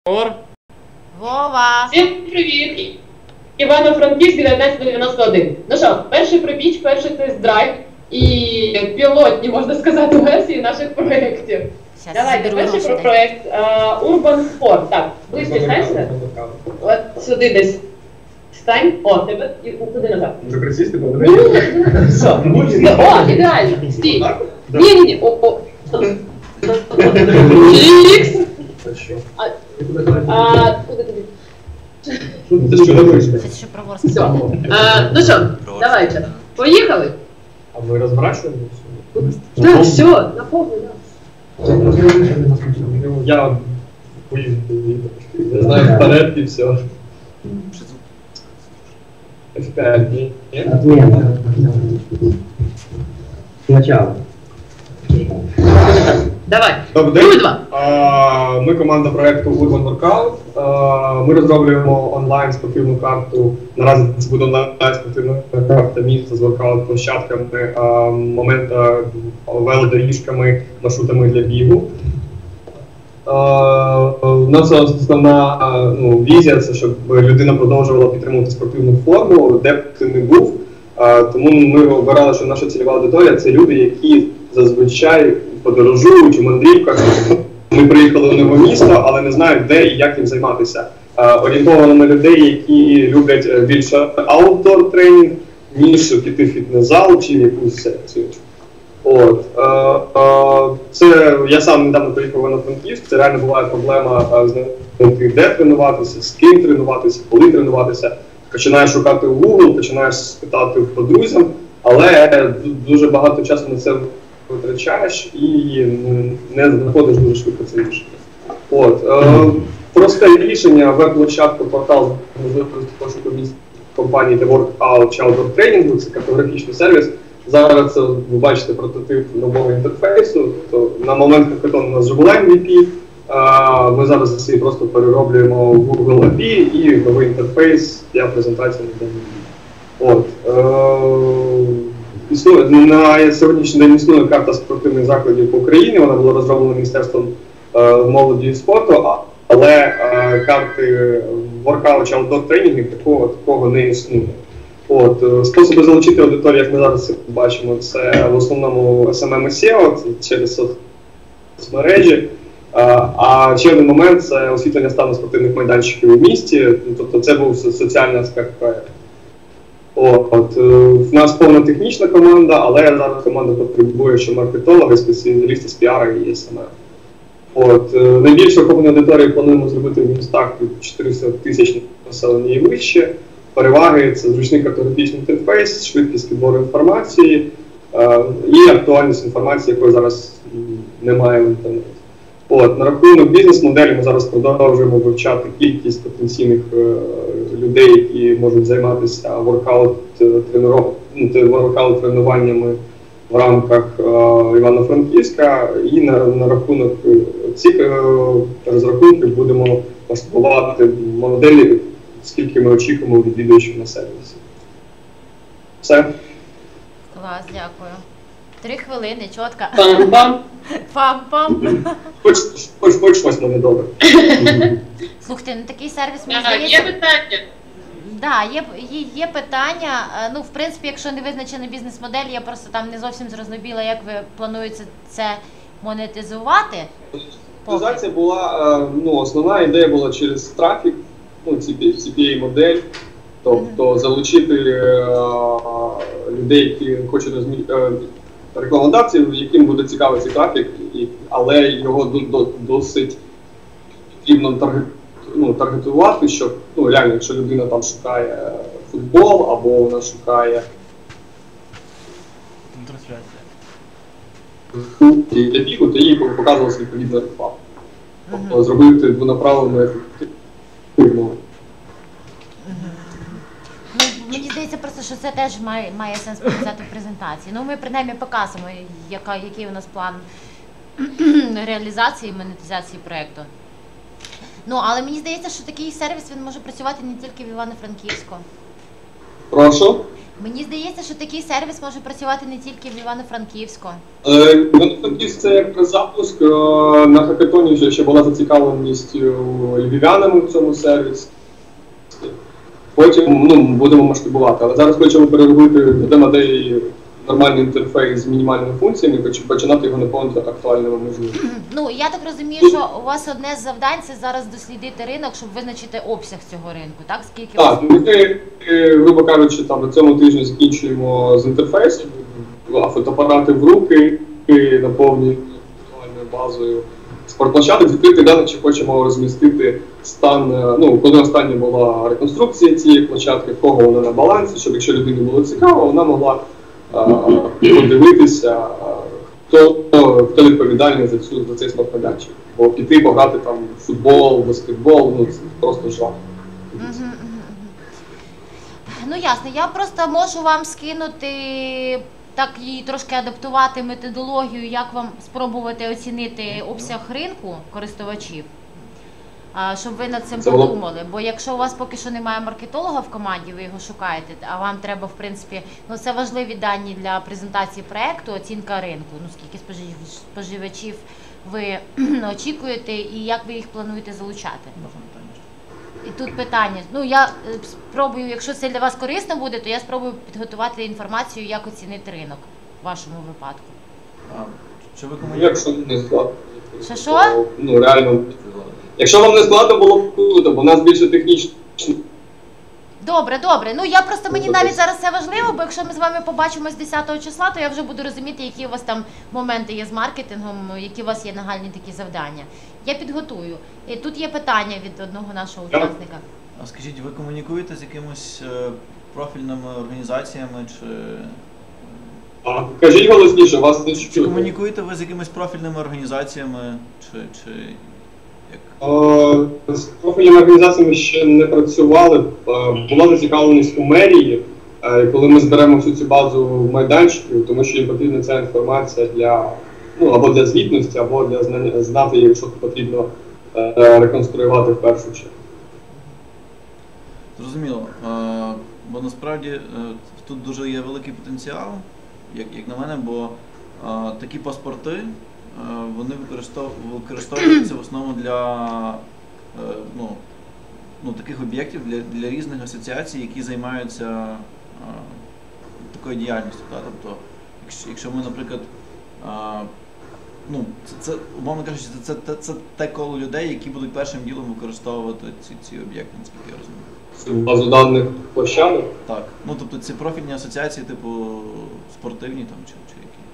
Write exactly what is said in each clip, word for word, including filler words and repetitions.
Ор. Вова! Всім привіт! Івано-Франківськ дев'ятнадцять дев'яносто один. Ну що, перший пробіч, перший тест-драйв і пілотні, можна сказати, версії наших проєктів. Щас Давайте, заберу перший гроші, проєкт uh, Urban Sport. Так, ближче стань сюди. От сюди десь. Стань. О, тебе і туди назад. Може присісти, Ну, подивитися? все. О, ідеально. Стій. Ні-ні-ні. О, о. Ікс. Що? А, куди тобі? Ти що говориш? Щось ще про Ворск. Все. А, ну що, давайте. Поїхали? А ми розворачуємо? Так, все, на повну, да. Ну, я поїду. Я знаю вперед і все. еф п'ять, ні? Ні? Отмена. Сначала. Давай. Добрий Ну, день. два. А, Ми команда проєкту Urban Workout. А, Ми розроблюємо онлайн спортивну карту. Наразі це буде онлайн спортивна карта міста з воркаут-площадками, а, момента велодоріжками, маршрутами для бігу. У нас основна ну, візія, це щоб людина продовжувала підтримувати спортивну форму, де б ти не був. А, тому ми обирали, що наша цільова аудиторія – це люди, які зазвичай подорожують у мандрівках. Ми приїхали в нове місто, але не знають, де і як їм займатися. А, орієнтовано на людей, які люблять більше аутдор тренінг, ніж піти в фітнес-зал чи в якусь секцію. От, е, е, це я сам недавно приїхав в Івано-Франківськ, це реально буває проблема е, знайти, де тренуватися, з ким тренуватися, коли тренуватися. Починаєш шукати в Google, починаєш спитати по друзям, але дуже багато часу на це витрачаєш і не знаходиш дуже швидко це рішення. От, е, просте рішення, веб-площадка, портал можливості пошуку місць компанії The Workout чи Outdoor тренінгу, це картографічний сервіс. Зараз ви бачите прототип нового інтерфейсу. То на момент хакатону у нас вже була ем ві пі. Ми зараз її просто перероблюємо в Google ей пі ай і новий інтерфейс для презентації на даному. От. Існує, на сьогоднішній день існує карта спортивних закладів по Україні. Вона була розроблена Міністерством молоді і спорту, але карти воркаут чи аутдор тренінгів такого, такого не існує. От, способи залучити аудиторію, як ми зараз бачимо, це в основному ес ем ем і сео, це через соцмережі. А, а ще один момент – це освітлення стану спортивних майданчиків у місті, тобто це був соціальний аспект проєкту. От, в нас повна технічна команда, але зараз команда потребує ще маркетологи, спеціалісти з піару і ес ем ем. От, найбільшу охоплену аудиторію плануємо зробити в містах від чотириста тисяч населення і вище. Переваги – це зручний картографічний інтерфейс, швидкість підбору інформації е, і актуальність інформації, якої зараз немає в інтернеті. От, на рахунок бізнес-моделі ми зараз продовжуємо вивчати кількість потенційних е, людей, які можуть займатися воркаут-тренуваннями в рамках е, Івано-Франківська, і на, на рахунок цих е, розрахунків будемо масштабувати моделі, скільки ми очікуємо відвідувачів на сервісі. Все. Клас, дякую. Три хвилини, чітко. Пам-пам. Пам-пам. Хоч, хоч, хоч щось мене добре. Слухайте, ну такий сервіс, мені Ага, здається... є питання? Да, є, є, є питання. Е, Ну, в принципі, якщо не визначена бізнес-модель, я просто там не зовсім зрозуміла, як ви плануєте це монетизувати. Монетизація була, е, ну, основна ідея була через трафік, ну, сі пі ей-модель, тобто залучити е, людей, які хочуть розмі- е, рекламодавців, яким буде цікавий цей трафік, і, але його до, до, досить потрібно таргет, ну, таргетувати, щоб, ну, реально, якщо людина там шукає футбол, або вона шукає для бігу, то їй показувалася відповідна реклама. Тобто зробити двонаправлену ефективну. Ну, мені здається просто, що це теж має, має сенс показати в презентації. Ну, ми принаймні показуємо, яка, який у нас план реалізації і монетизації проєкту. Ну, але мені здається, що такий сервіс він може працювати не тільки в Івано-Франківську. Прошу. Мені здається, що такий сервіс може працювати не тільки в Івано-Франківську. Е, Івано-Франківськ це як при запуск. Е, На хакатоні вже ще була зацікавленість у львів'янами в цьому сервісі. Потім ну, будемо масштабувати. Але зараз хочемо переробити для моделі нормальний інтерфейс з мінімальними функціями і починати його наповнити актуальними можливостями. Ну, я так розумію, що у вас одне з завдань – це зараз дослідити ринок, щоб визначити обсяг цього ринку, так? Скільки у вас- Так, ми, е, грубо кажучи, там на цьому тижні закінчуємо з інтерфейсом, а фотоапарати в руки, і наповнюємо актуальною базою спортплощадок, відкрити дані, чи хочемо розмістити стан, е, ну, коли остання була реконструкція цієї площадки, в кого вона на балансі, щоб якщо людині було цікаво, вона могла е, подивитися, е, хто, хто відповідальний за, цю, за цей спортмайданчик. Бо піти пограти там в футбол, баскетбол, ну це просто жах. Мгм, мгм, мгм. Ну, ясно. Я просто можу вам скинути, так і трошки адаптувати методологію, як вам спробувати оцінити обсяг ринку користувачів, а, щоб ви над цим Це було- подумали. Бо якщо у вас поки що немає маркетолога в команді, ви його шукаєте, а вам треба, в принципі, ну це важливі дані для презентації проекту, оцінка ринку. Ну, скільки спожив- споживачів ви очікуєте і як ви їх плануєте залучати. І тут питання. Ну, я е, спробую, якщо це для вас корисно буде, то я спробую підготувати інформацію, як оцінити ринок в вашому випадку. А, Чи ви Ну, комунікуєте? якщо не складно, Що, що? то, ну реально, якщо вам не складно, було б круто, бо в нас більше технічно. Добре, добре. Ну я просто мені Ну, навіть тобто- зараз це важливо, бо якщо ми з вами побачимось десятого числа, то я вже буду розуміти, які у вас там моменти є з маркетингом, які у вас є нагальні такі завдання. Я підготую. І тут є питання від одного нашого Так. учасника. А скажіть, ви комунікуєте з якимось е, профільними організаціями чи, А, кажіть голосніше, вас не чи чую. комунікуєте ви з якимись профільними організаціями, чи, чи як? Е, З профільними організаціями ще не працювали. Е, Була зацікавленість у мерії, е, коли ми зберемо всю цю базу в майданчику, тому що їм потрібна ця інформація для ну або для звітності, або для знання знати, якщо потрібно е, реконструювати в першу чергу. Зрозуміло. Е, Бо насправді е, тут дуже є великий потенціал, як, як на мене, бо е, такі паспорти е, вони використов, використовуються в основному для е, ну, ну, таких об'єктів, для, для різних асоціацій, які займаються е, такою діяльністю. Та? Тобто, якщо, якщо ми, наприклад, е, ну, це, це, умовно кажучи, це, це, це те коло людей, які будуть першим ділом використовувати ці, ці об'єкти, наскільки я розумію. Цю базу даних площадок. Так. Ну, тобто ці профільні асоціації, типу спортивні там чи, чи які?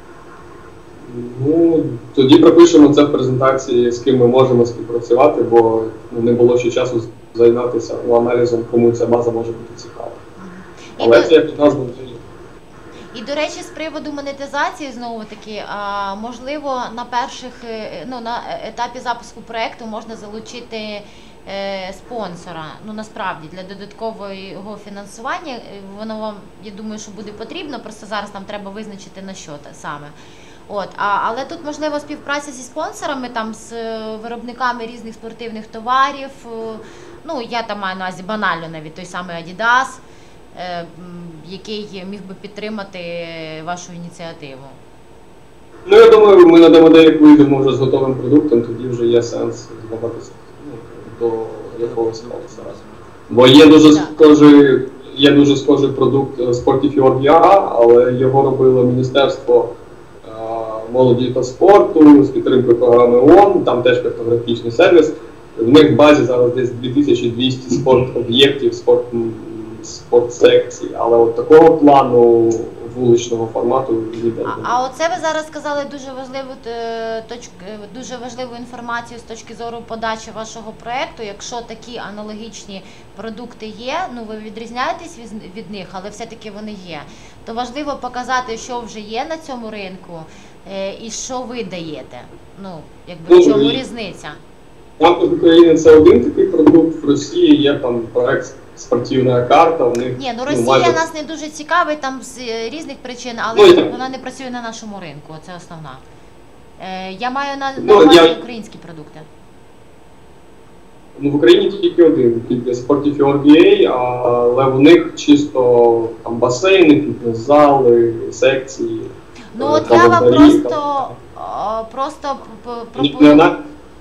Ну, тоді пропишемо це в презентації, з ким ми можемо співпрацювати, бо ну, не було ще часу займатися аналізом, кому ця база може бути цікава. І Але до- це як у нас буде. І, до речі, з приводу монетизації, знову таки, а, можливо, на перших, е, ну, на етапі запуску проекту можна залучити е, спонсора. Ну, насправді, для додаткового його фінансування, е, воно вам, я думаю, що буде потрібно, просто зараз нам треба визначити на що те саме. От, а, але тут можливо співпраця зі спонсорами, там, з е, виробниками різних спортивних товарів. е, Ну, я там маю на увазі банально навіть той самий Adidas, е, м, який міг би підтримати вашу ініціативу. Ну, я думаю, ми на демодеях вийдемо вже з готовим продуктом, тоді вже є сенс змагатися ну, до якогось спонсора. Бо є дуже Так. схожий, є дуже схожий продукт Sportify.ua, але його робило Міністерство е, молоді та спорту з підтримкою програми ООН, там теж картографічний сервіс. В них в базі зараз десь дві тисячі двісті спорт-об'єктів, спорт, спортсекцій, але от такого плану вуличного формату ніде А, немає. а оце ви зараз сказали дуже важливу е, точку, е, дуже важливу інформацію з точки зору подачі вашого проекту. Якщо такі аналогічні продукти є, ну ви відрізняєтесь від, від них, але все-таки вони є, то важливо показати, що вже є на цьому ринку е, і що ви даєте. Ну, якби в Ну, чому і- різниця? Там в Україні це один такий продукт, в Росії є там проект спортивна карта, у них Ні, ну ну, Росія майже- нас не дуже цікавить там з е, різних причин, але Ну, і- вона не працює на нашому ринку, це основна. Е, я маю на, на Ну, увазі я- українські продукти. Ну, в Україні тільки один, тільки Sportif ен бі ей, але в них чисто там басейни, фітнес-зали, секції. Ну е, от я вам календарі, просто, а, просто п- п- Ні, пропоную. на-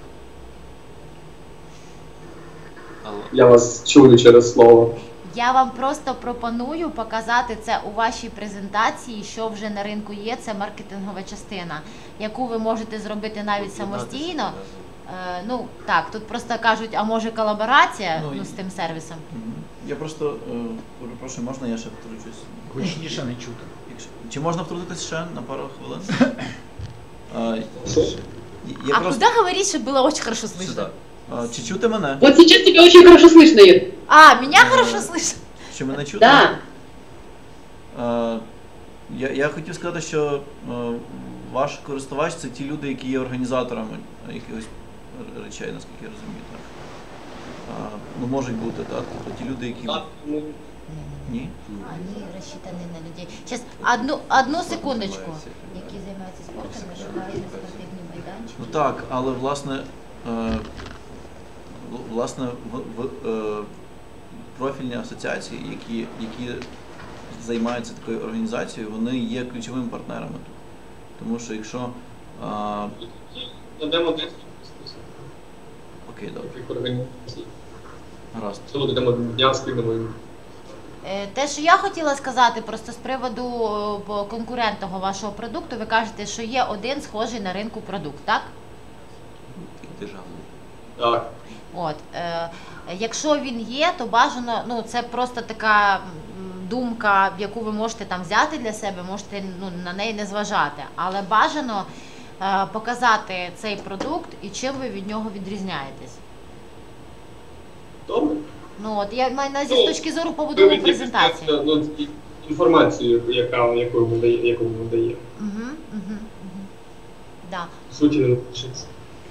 Алло. Я вас чую через слово. Я вам просто пропоную показати це у вашій презентації, що вже на ринку є. Це маркетингова частина, яку ви можете зробити навіть самостійно. Е, ну так, тут просто кажуть, а може колаборація Ну, ну, і- з тим сервісом. Мгм. Я просто е, перепрошую, можна я ще втручусь? Гучніше не чути. Якщо- Чи можна втрутитись ще на пару хвилин? Е, Що? Я а просто куда говорить, что было очень хорошо слышно? сюди. Е, Чи чути мене? Вот сейчас тебя очень хорошо слышно, Ир. А, меня Е, хорошо слышно? Чи мене чути? Да. Е, Я, я хотів сказати, що е, ваш користувач це ті люди, які є організаторами якихось р- речей, наскільки я розумію, так. Е, Ну, можуть бути, так. Тобто ті люди, які. Ну, Ні? Они рассчитаны на людей. Сейчас, одну, одну секундочку. Які займаються спортом, шукають спортивні майданчики. Ну так, але власне, е, в- власне в, в, е, профільні асоціації, які, які займаються такою організацією, вони є ключовими партнерами тут. Тому що якщо. Е, Надамо десять окей, добре, таких організацій. гаразд. Це додамо дня, скинемо їм. Е, Те, що я хотіла сказати, просто з приводу е, бо конкурентного вашого продукту, ви кажете, що є один схожий на ринку продукт, так? Державний. Так. От, е, якщо він є, то бажано, ну це просто така м, думка, яку ви можете там взяти для себе, можете ну, на неї не зважати. Але бажано е, показати цей продукт і чим ви від нього відрізняєтесь. Добре. Ну от я маю на увазі Ну, з точки зору побудови Ви презентації. відповідаєте, ну, і- інформацію, яка, яку ми дає, яку ми дає. Угу, угу, угу. Да. В суті, не напишеться.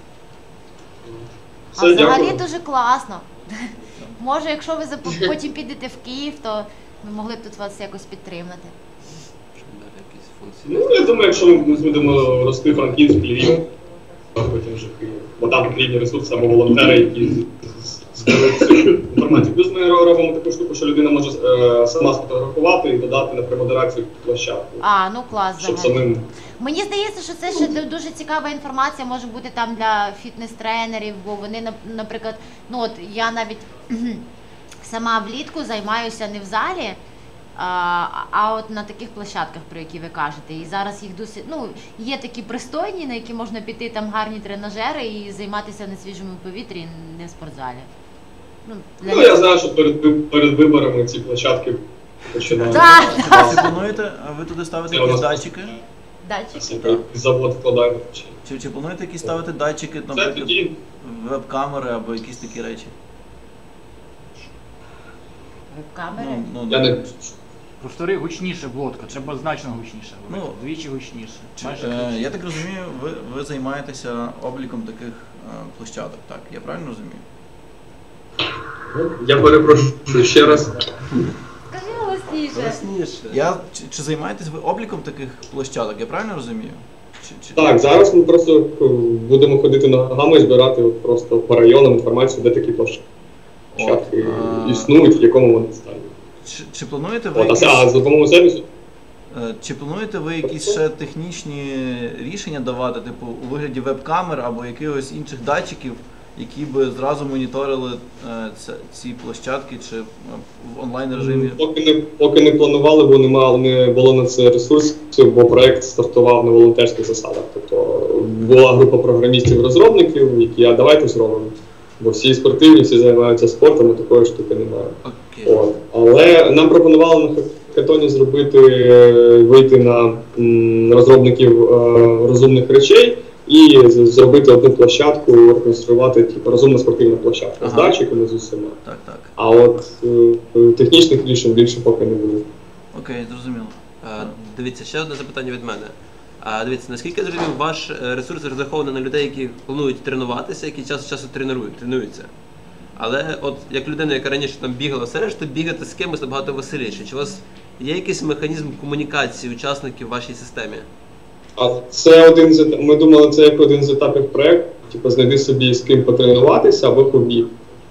А Все, взагалі дякую. дуже класно. Може, якщо ви зап- потім підете в Київ, то ми могли б тут вас якось підтримати. Щоб дати якісь функції. Ну, я думаю, якщо ми будемо рости Франківськ, Львів, а потім вже Київ. Бо там потрібні ресурси або волонтери, які зберуть цю інформацію. Плюс ми робимо таку штуку, що людина може е, сама сфотографувати і додати на премодерацію площадку. А, ну клас Щоб взагалі. самим Мені здається, що це ще ду- дуже цікава інформація може бути там для фітнес-тренерів, бо вони, нап- наприклад, ну от я навіть сама влітку займаюся не в залі, а, а от на таких площадках, про які ви кажете. І зараз їх досить, ну, є такі пристойні, на які можна піти, там гарні тренажери і займатися на свіжому повітрі, не в спортзалі. Ну, для Ну, я знаю, що перед, ви- перед виборами ці площадки починають. Так, Чи плануєте а ви туди ставити Це у якісь нас датчики? датчики. Так, завод вкладаємо. Чи, чи плануєте якісь ставити датчики, Це наприклад, тоді веб-камери або якісь такі речі? Веб-камери. Ну, ну, я не Повтори гучніше, Володка, треба значно гучніше. Ну, говорити, вдвічі гучніше. Чи, Майже е, вдвічі. я так розумію, ви, ви займаєтеся обліком таких е, площадок, так? Я правильно розумію? я перепрошую ще раз. Скажи голосніше. Голосніше. Я, чи, чи займаєтесь ви обліком таких площадок, я правильно розумію? Чи, чи... Так, зараз ми просто е, будемо ходити ногами і збирати от просто по районам інформацію, де такі площадки От, а- існують, в якому вони стані. Чи, чи плануєте ви От, якісь, а, а за допомогою сервісу е, чи плануєте ви якісь ще технічні рішення давати, типу у вигляді веб-камер або якихось інших датчиків, які би зразу моніторили е, це, ці площадки чи е, в онлайн режимі? поки не поки не планували, бо немає не було на це ресурсів, бо проект стартував на волонтерських засадах. Тобто була група програмістів-розробників, які а давайте зробимо. Бо всі спортивні, всі займаються спортом, а такої штуки немає. Окей. От. Але нам пропонували на хакатоні зробити, е, вийти на м, розробників е, розумних речей і з- зробити одну площадку, реконструювати типу, розумна спортивна площадка з Ага. датчиками з усіма. Так, так. А от е, технічних рішень більше поки не було. Окей, зрозуміло. А, Дивіться, ще одне запитання від мене. А, Дивіться, наскільки я зрозумів, ваш е, ресурс розрахований на людей, які планують тренуватися, які час від часу тренують, тренуються. Але от як людина, яка раніше там бігала, все решта, бігати з кимось набагато веселіше. Чи у вас є якийсь механізм комунікації учасників в вашій системі? А це один з ет- ми думали, це як один з етапів проєкту, типу знайди собі з ким потренуватися або побіг.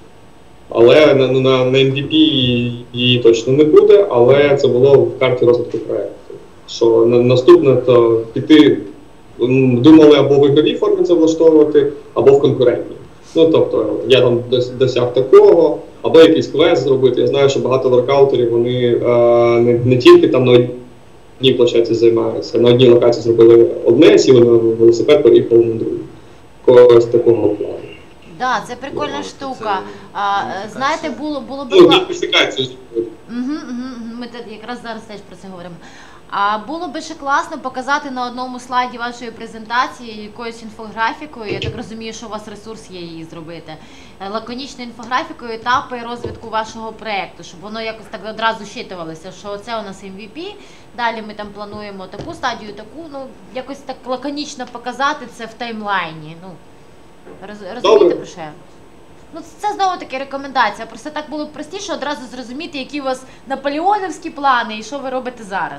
Але на, на, на ем ві пі її точно не буде, але це було в карті розвитку проєкту. Що на, наступне, то піти, думали або в ігровій формі це влаштовувати, або в конкурентній. Ну, тобто, я там досяг такого, або якийсь квест зробити. Я знаю, що багато воркаутерів, вони е, не, не тільки там на одній площадці займаються, на одній локації зробили одне, сіли на велосипед і поїхали на другу. Когось такого плану. Да, це прикольна штука. А, е, знаєте, було, було б... Ну, гейміфікацію зробити. Угу, угу, ми тут якраз зараз теж про це говоримо. А було би ще класно показати на одному слайді вашої презентації якоюсь інфографікою, я так розумію, що у вас ресурс є її зробити, лаконічною інфографікою етапи розвитку вашого проєкту, щоб воно якось так одразу щитувалося, що це у нас ем ві пі, далі ми там плануємо таку стадію, таку, ну, якось так лаконічно показати це в таймлайні. Ну, роз, розумієте, про що я? Ну, це знову таки рекомендація, просто так було б простіше одразу зрозуміти, які у вас наполеонівські плани і що ви робите зараз.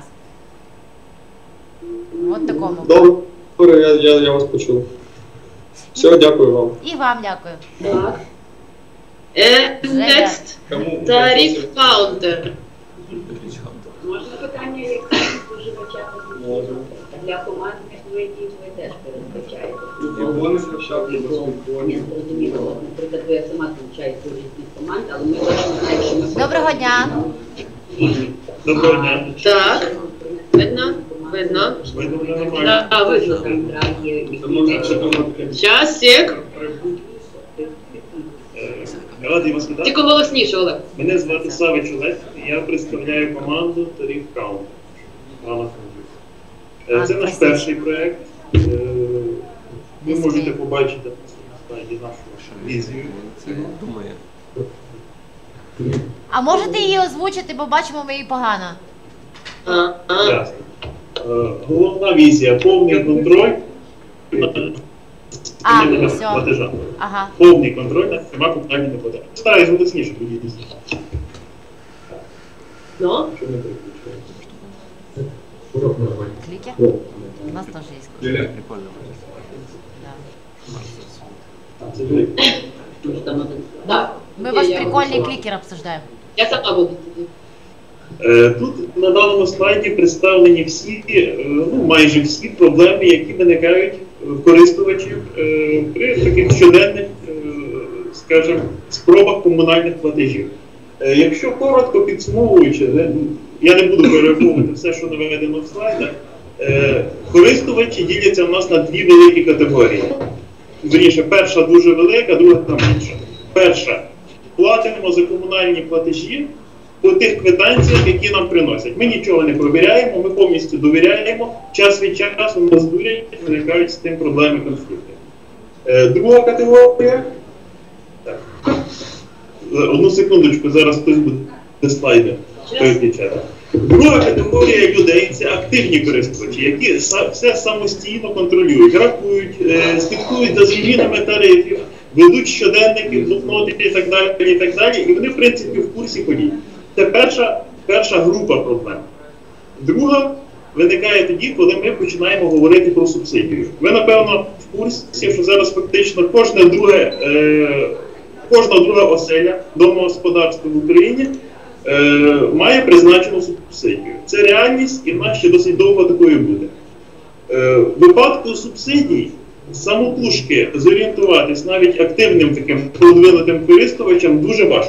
От такому. Добре, я, я, я вас почув. Все, дякую вам. І вам дякую. Так. Е, Next. Тариф Counter. Можна питання, як споживача для командних видів ви теж передбачаєте? Вони спочатку Ні, зрозуміло. Наприклад, я сама включаю участь від команд, але ми точно знаємо, що ми... Доброго дня. Доброго дня. Так. Видно? Видно? Видно, мене нормально. Да, видно. Щас, сек. Е, Радий вас вітати. Тільки голосніше, Олег. Мене звати Савич Олег, і я представляю команду Тариф Counter. Грана Франківська. Е, Це наш перший проєкт. Е, Ви можете побачити на слайді нашу візію. Це думає. А можете її озвучити, бо бачимо ми її погано. А, а. Ясно. Е, Головна візія – повний контроль А, над все. платежами. Ага. Повний контроль над всіма комунальними платежами. Стараюсь голосніше поділитися. Ну? Що не переключує. Кліки? У нас теж є. Прикольно. Да. А, це ви. Да. Ми ваш Я- прикольний клікер обсуждаємо. Я сама буду тоді. Е, Тут на даному слайді представлені всі, е, ну майже всі проблеми, які виникають в користувачів е, при таких щоденних, е, скажімо, спробах комунальних платежів. Е, Якщо коротко підсумовуючи, е, я не буду перераховувати все, що наведено в слайдах, е, користувачі діляться в нас на дві великі категорії. Вірніше, перша дуже велика, друга там менша. Перша – платимо за комунальні платежі по тих квитанціях, які нам приносять. Ми нічого не провіряємо, ми повністю довіряємо. Час від часу нас дурять, виникають з тим проблеми, конфлікти. Е, Друга категорія. Так. Е, Одну секундочку, зараз хтось буде слайди переключати. Друга категорія людей – це активні користувачі, які са- все самостійно контролюють, рахують, е, слідкують за змінами тарифів, ведуть щоденники, блокноти і так далі, і так далі. І вони, в принципі, в курсі подій. Це перша, перша група проблем. Друга виникає тоді, коли ми починаємо говорити про субсидію. Ви, напевно, в курсі, що зараз фактично кожне друге, е, кожна друга оселя домогосподарства в Україні е, має призначену субсидію. Це реальність, і в нас ще досить довго такою буде. Е, в випадку субсидій самотужки зорієнтуватись навіть активним таким продвинутим користувачам дуже важко.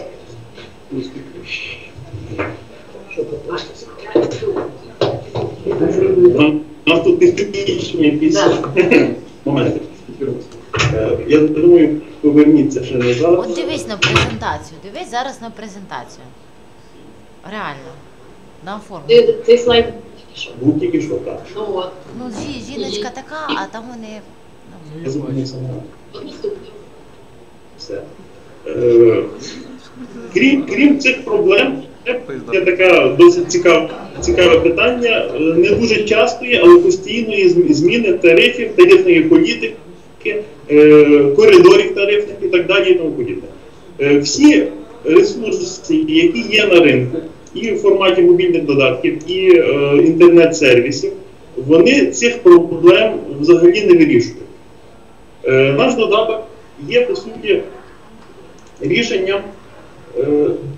Нам- У нас тут технічні якісь моменти. Е, Я думаю, поверніться ще назад. От дивись на презентацію, дивись зараз на презентацію. Реально. На форму. Ти- Цей слайд. Був тільки що так. Ну от. Ну, жі- жіночка така, а там вони... ну, Я зупинився на От наступне. все. Е, Крім, крім цих проблем, є така досить цікаве, цікаве питання. Е, Не дуже частої, але постійної зм- зміни тарифів, тарифної політики, е, коридорів тарифних і так далі і тому подібне. Е, Всі ресурси, які є на ринку, і в форматі мобільних додатків, і е, інтернет-сервісів, вони цих проблем взагалі не вирішують. Е, Наш додаток є, по суті, рішенням Е,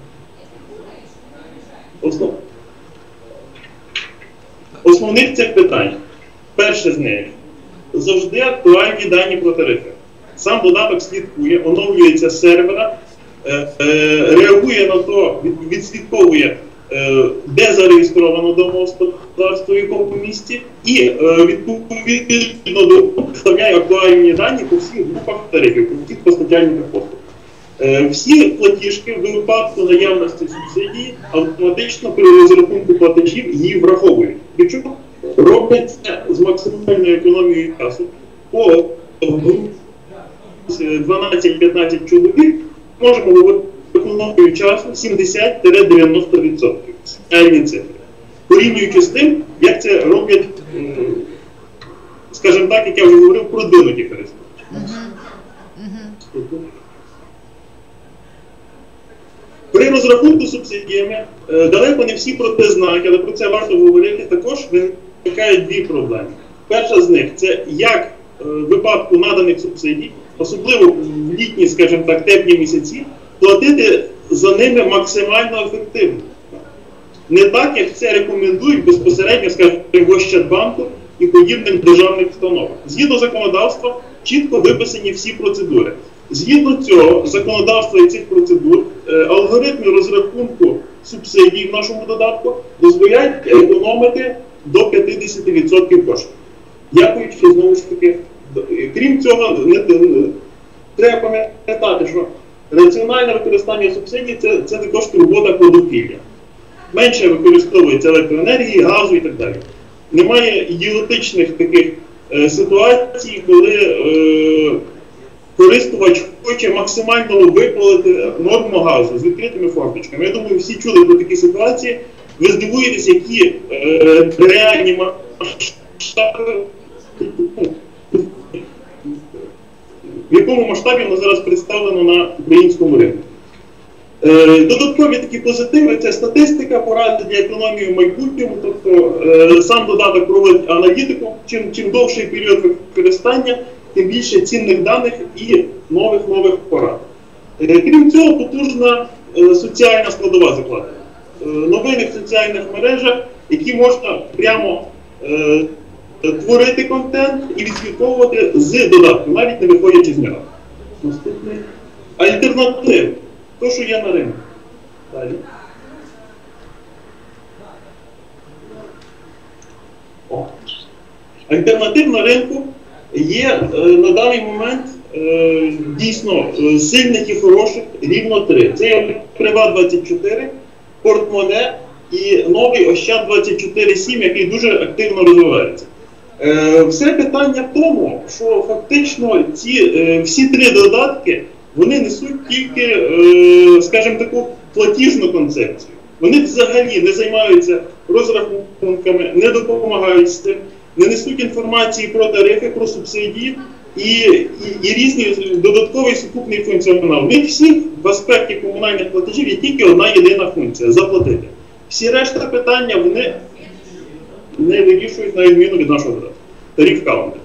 основ... Основних цих питань. Перше з них. Завжди актуальні дані про тарифи. Сам додаток слідкує, оновлюється з сервера, е, е, реагує на то, від, відслідковує, е, де зареєстровано домогосподарство, в якому місті, і е, відповідно вставляє актуальні дані по всіх групах тарифів, по всіх постачальниках послуг. Е, всі платіжки в випадку наявності субсидії автоматично при розрахунку платежів її враховують. Причому роблять це з максимальною економією часу. По дванадцять-п'ятнадцять чоловік можемо говорити економію часу сімдесят-дев'яносто відсотків. Реальні цифри. Порівнюючи з тим, як це роблять, скажімо так, як я вже говорив, продвинуті користувачі. При розрахунку субсидіями далеко не всі про це знають, але про це варто говорити. Також виникають дві проблеми. Перша з них – це як в випадку наданих субсидій, особливо в літні, скажімо так, теплі місяці, платити за ними максимально ефективно. Не так, як це рекомендують безпосередньо, скажімо, в Ощадбанку і подібних державних установах. Згідно законодавства, чітко виписані всі процедури. Згідно цього законодавства і цих процедур, алгоритми розрахунку субсидій в нашому додатку дозволяють економити до п'ятдесят відсотків коштів. Дякуючи, знову ж таки, крім цього, не, не, треба пам'ятати, що раціональне використання субсидій це, це також турбота про довкілля. Менше використовується електроенергії, газу і так далі. Немає ідіотичних таких е, ситуацій, коли е, користувач хоче максимально випалити норму газу з відкритими форточками. Я думаю, всі чули про такі ситуації. Ви здивуєтесь, які е, реальні масштаби, в якому масштабі воно зараз представлено на українському ринку. Е, додаткові такі позитиви – це статистика, поради для економії в майбутньому, тобто е, сам додаток проводить аналітику, чим, чим довший період використання, тим більше цінних даних і нових-нових порад. Е, крім цього, потужна е, соціальна складова закладена. Е, новини в соціальних мережах, які можна прямо е, творити контент і відслідковувати з додатку, навіть не виходячи з нього. Наступний. Альтернатив. То, що є на ринку. Далі. О. Альтернатив на ринку є е, на даний момент е, дійсно е, сильних і хороших рівно три. Це є Приват двадцять чотири, Портмоне і новий Ощад двадцять чотири сім, який дуже активно розвивається. Е, все питання в тому, що фактично ці, е, всі три додатки вони несуть тільки, е, скажімо, таку платіжну концепцію. Вони взагалі не займаються розрахунками, не допомагають з тим, не несуть інформації про тарифи, про субсидії і, і, і різні додатковий сукупний функціонал. В них всіх в аспекті комунальних платежів є тільки одна єдина функція – заплатити. Всі решта питання вони не вирішують на відміну від нашого додатку. Тариф календар.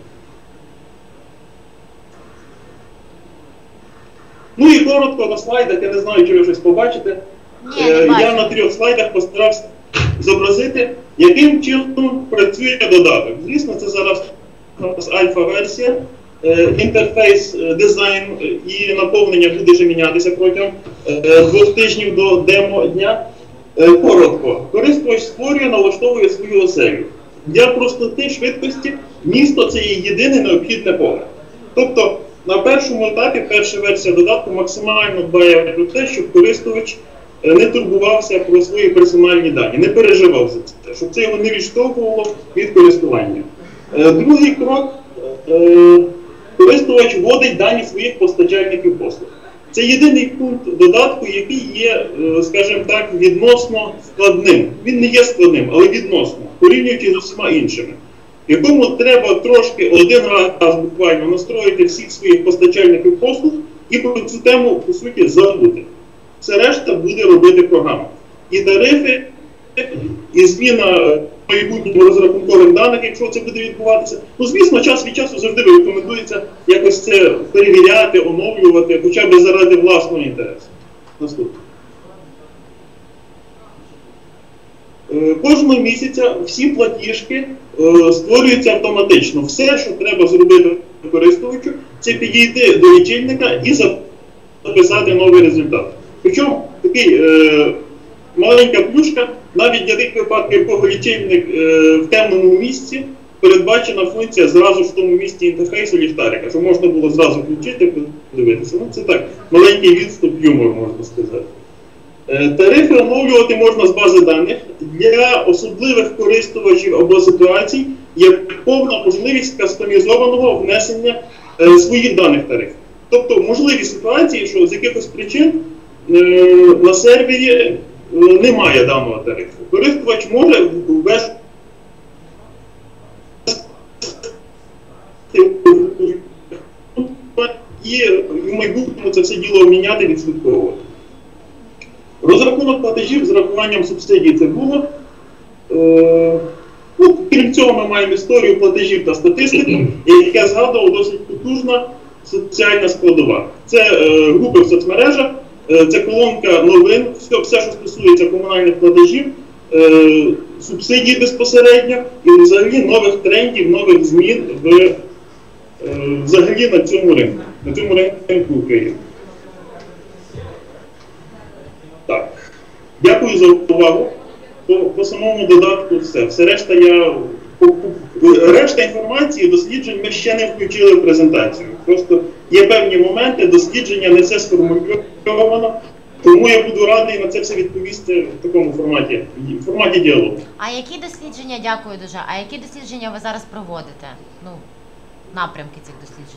Ну і коротко на слайдах, я не знаю, чи ви щось побачите. Ні, не бачу. Я на трьох слайдах постарався зобразити, яким чином працює додаток. Звісно, це зараз альфа-версія, інтерфейс, дизайн і наповнення буде вже мінятися протягом двох тижнів до демо-дня. Коротко, користувач створює, налаштовує свою оселю. Для простоти, швидкості, місто – це є єдине необхідне поле. Тобто, на першому етапі, перша версія додатку максимально дбає про те, щоб користувач не турбувався про свої персональні дані, не переживав за це, щоб це його не відштовхувало від користування. Другий крок – користувач вводить дані своїх постачальників послуг. Це єдиний пункт додатку, який є, скажімо так, відносно складним. Він не є складним, але відносно, порівнюючи з усіма іншими. Якому треба трошки один раз буквально настроїти всіх своїх постачальників послуг і про цю тему, по суті, забути. Все решта буде робити програма. І тарифи, і зміна майбутнього розрахункових даних, якщо це буде відбуватися. Ну, звісно, час від часу завжди рекомендується якось це перевіряти, оновлювати, хоча б заради власного інтересу. Наступне. Е, Кожного місяця всі платіжки е, створюються автоматично. Все, що треба зробити користувачу, це підійти до лічильника і записати новий результат. Причому такий е, маленька плюшка, навіть для тих випадків, якого лічильник е, в темному місці, передбачена функція зразу ж в тому місці інтерфейсу ліхтарика, що можна було зразу включити, подивитися. Ну, це так, маленький відступ юмору, можна сказати. Е, Тарифи оновлювати можна з бази даних. Для особливих користувачів або ситуацій є повна можливість кастомізованого внесення е, своїх даних тарифів. Тобто можливі ситуації, що з якихось причин е, на сервері е, немає даного тарифу. Користувач може ввести і в майбутньому це все діло обміняти, відслідковувати. Розрахунок платежів з рахуванням субсидій це було. Е, ну, крім цього, ми маємо історію платежів та статистику, як я згадував, досить потужна соціальна складова. Це е, групи в соцмережах, е, це колонка новин, все, все, що стосується комунальних платежів, е, субсидій безпосередньо і взагалі нових трендів, нових змін в, е, взагалі на цьому ринку, на цьому ринку України. Так, дякую за увагу. По, по самому додатку все. Все решта я по, по, решта інформації, досліджень ми ще не включили в презентацію. Просто є певні моменти, дослідження не все сформульовано, тому я буду радий на це все відповісти в такому форматі, в форматі діалогу. А які дослідження, дякую дуже, а які дослідження ви зараз проводите? Ну, напрямки цих досліджень?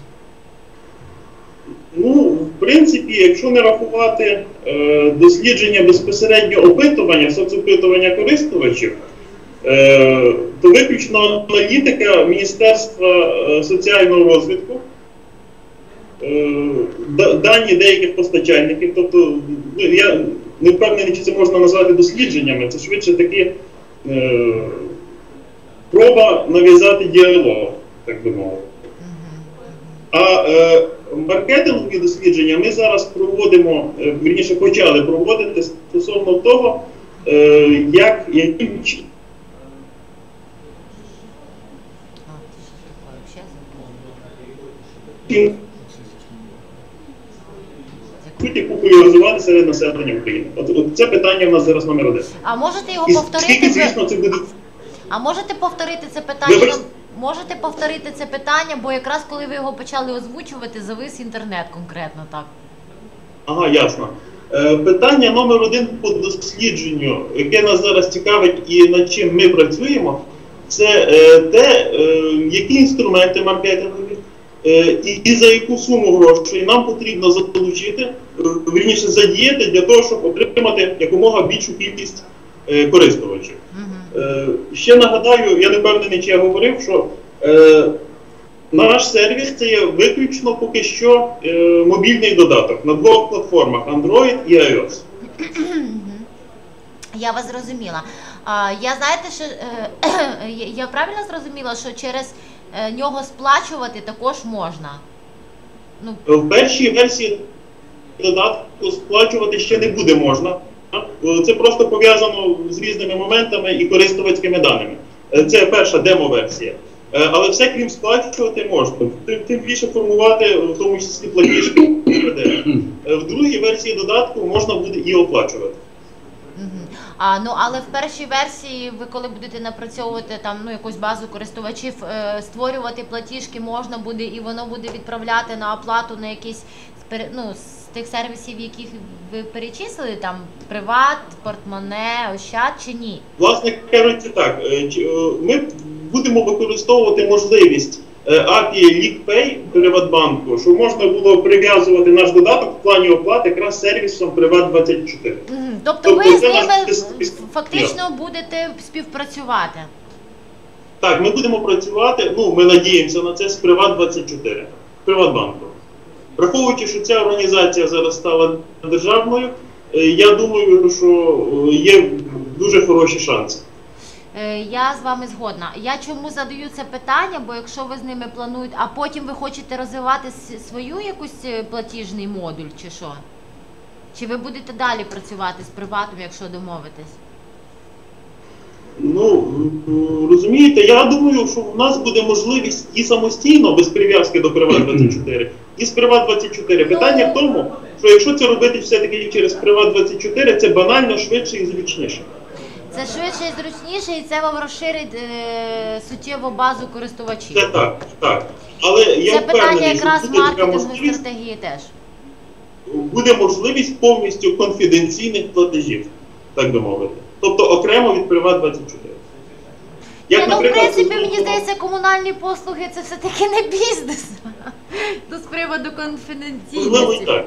Ну, в принципі, якщо не рахувати е, дослідження безпосередньо опитування, соцопитування користувачів, е, то виключно аналітика Міністерства е, соціального розвитку, е, дані деяких постачальників, тобто, ну, я не впевнений, чи це можна назвати дослідженнями, це швидше таки е, проба нав'язати діалог, так би мовити. А е, маркетингові дослідження ми зараз проводимо, е, вірніше почали проводити стосовно того, е, як, яким чином популяризувати серед населення України. От, от це питання в нас зараз номер один. А можете його І повторити? скільки, звісно, це буде... А можете повторити це питання? Вибач- Можете повторити це питання, бо якраз коли ви його почали озвучувати, завис інтернет конкретно так. Ага, ясно. Е, питання номер один по дослідженню, яке нас зараз цікавить і над чим ми працюємо, це е, те, е, які інструменти маркетингові е, і, і за яку суму грошей нам потрібно залучити, е, вірніше задіяти для того, щоб отримати якомога більшу кількість е, користувачів. Угу. Е, ще нагадаю, я не впевнений, чи я говорив, що е, наш сервіс це є виключно поки що е, мобільний додаток на двох платформах Android і iOS. Я вас зрозуміла. А, я знаєте, що е, я правильно зрозуміла, що через е, нього сплачувати також можна? Ну, В першій версії додатку сплачувати ще не буде можна. Це просто пов'язано з різними моментами і користувацькими даними. Це перша демо-версія. Але все, крім сплачувати, можна. Тим, тим більше формувати, в тому числі платіжки. В другій версії додатку можна буде і оплачувати. угу. А, ну, але в першій версії ви коли будете напрацьовувати там, ну, якусь базу користувачів, е, створювати платіжки можна буде і воно буде відправляти на оплату на якісь ну, з тих сервісів, яких ви перечислили, там Приват, Портмоне, Ощад чи ні? Власне кажучи так, ми будемо використовувати можливість ей пі ай LeakPay Приватбанку, щоб можна було прив'язувати наш додаток в плані оплати якраз сервісом Приват двадцять чотири. Угу. Тобто, Тобто ви з це ними наш- фактично будете співпрацювати? Так, ми будемо працювати, ну, ми надіємося на це з Приват двадцять чотири, Приватбанку. Враховуючи, що ця організація зараз стала державною, е, я думаю, що е, є дуже хороші шанси. Е, Я з вами згодна. Я чому задаю це питання, бо якщо ви з ними плануєте, а потім ви хочете розвивати с- свою якусь е, платіжний модуль чи що? Чи ви будете далі працювати з Приватом, якщо домовитесь? Ну, м, розумієте, я думаю, що в нас буде можливість і самостійно, без прив'язки до Приват двадцять чотири, і з Приват двадцять чотири. Питання в тому, що якщо це робити все-таки через Приват двадцять чотири, це банально швидше і зручніше. Це швидше і зручніше, і це вам розширить е, суттєво базу користувачів. Це так, так. Але я Це питання впевнений, якраз що буде така маркетингової можливість, стратегії теж. буде можливість повністю конфіденційних платежів, так би мовити. Тобто окремо від Приват двадцять чотири. Ні, ну, в принципі, стосовно- мені здається, комунальні послуги це все-таки не бізнес. То з приводу Можливо, і конфіденційності. так.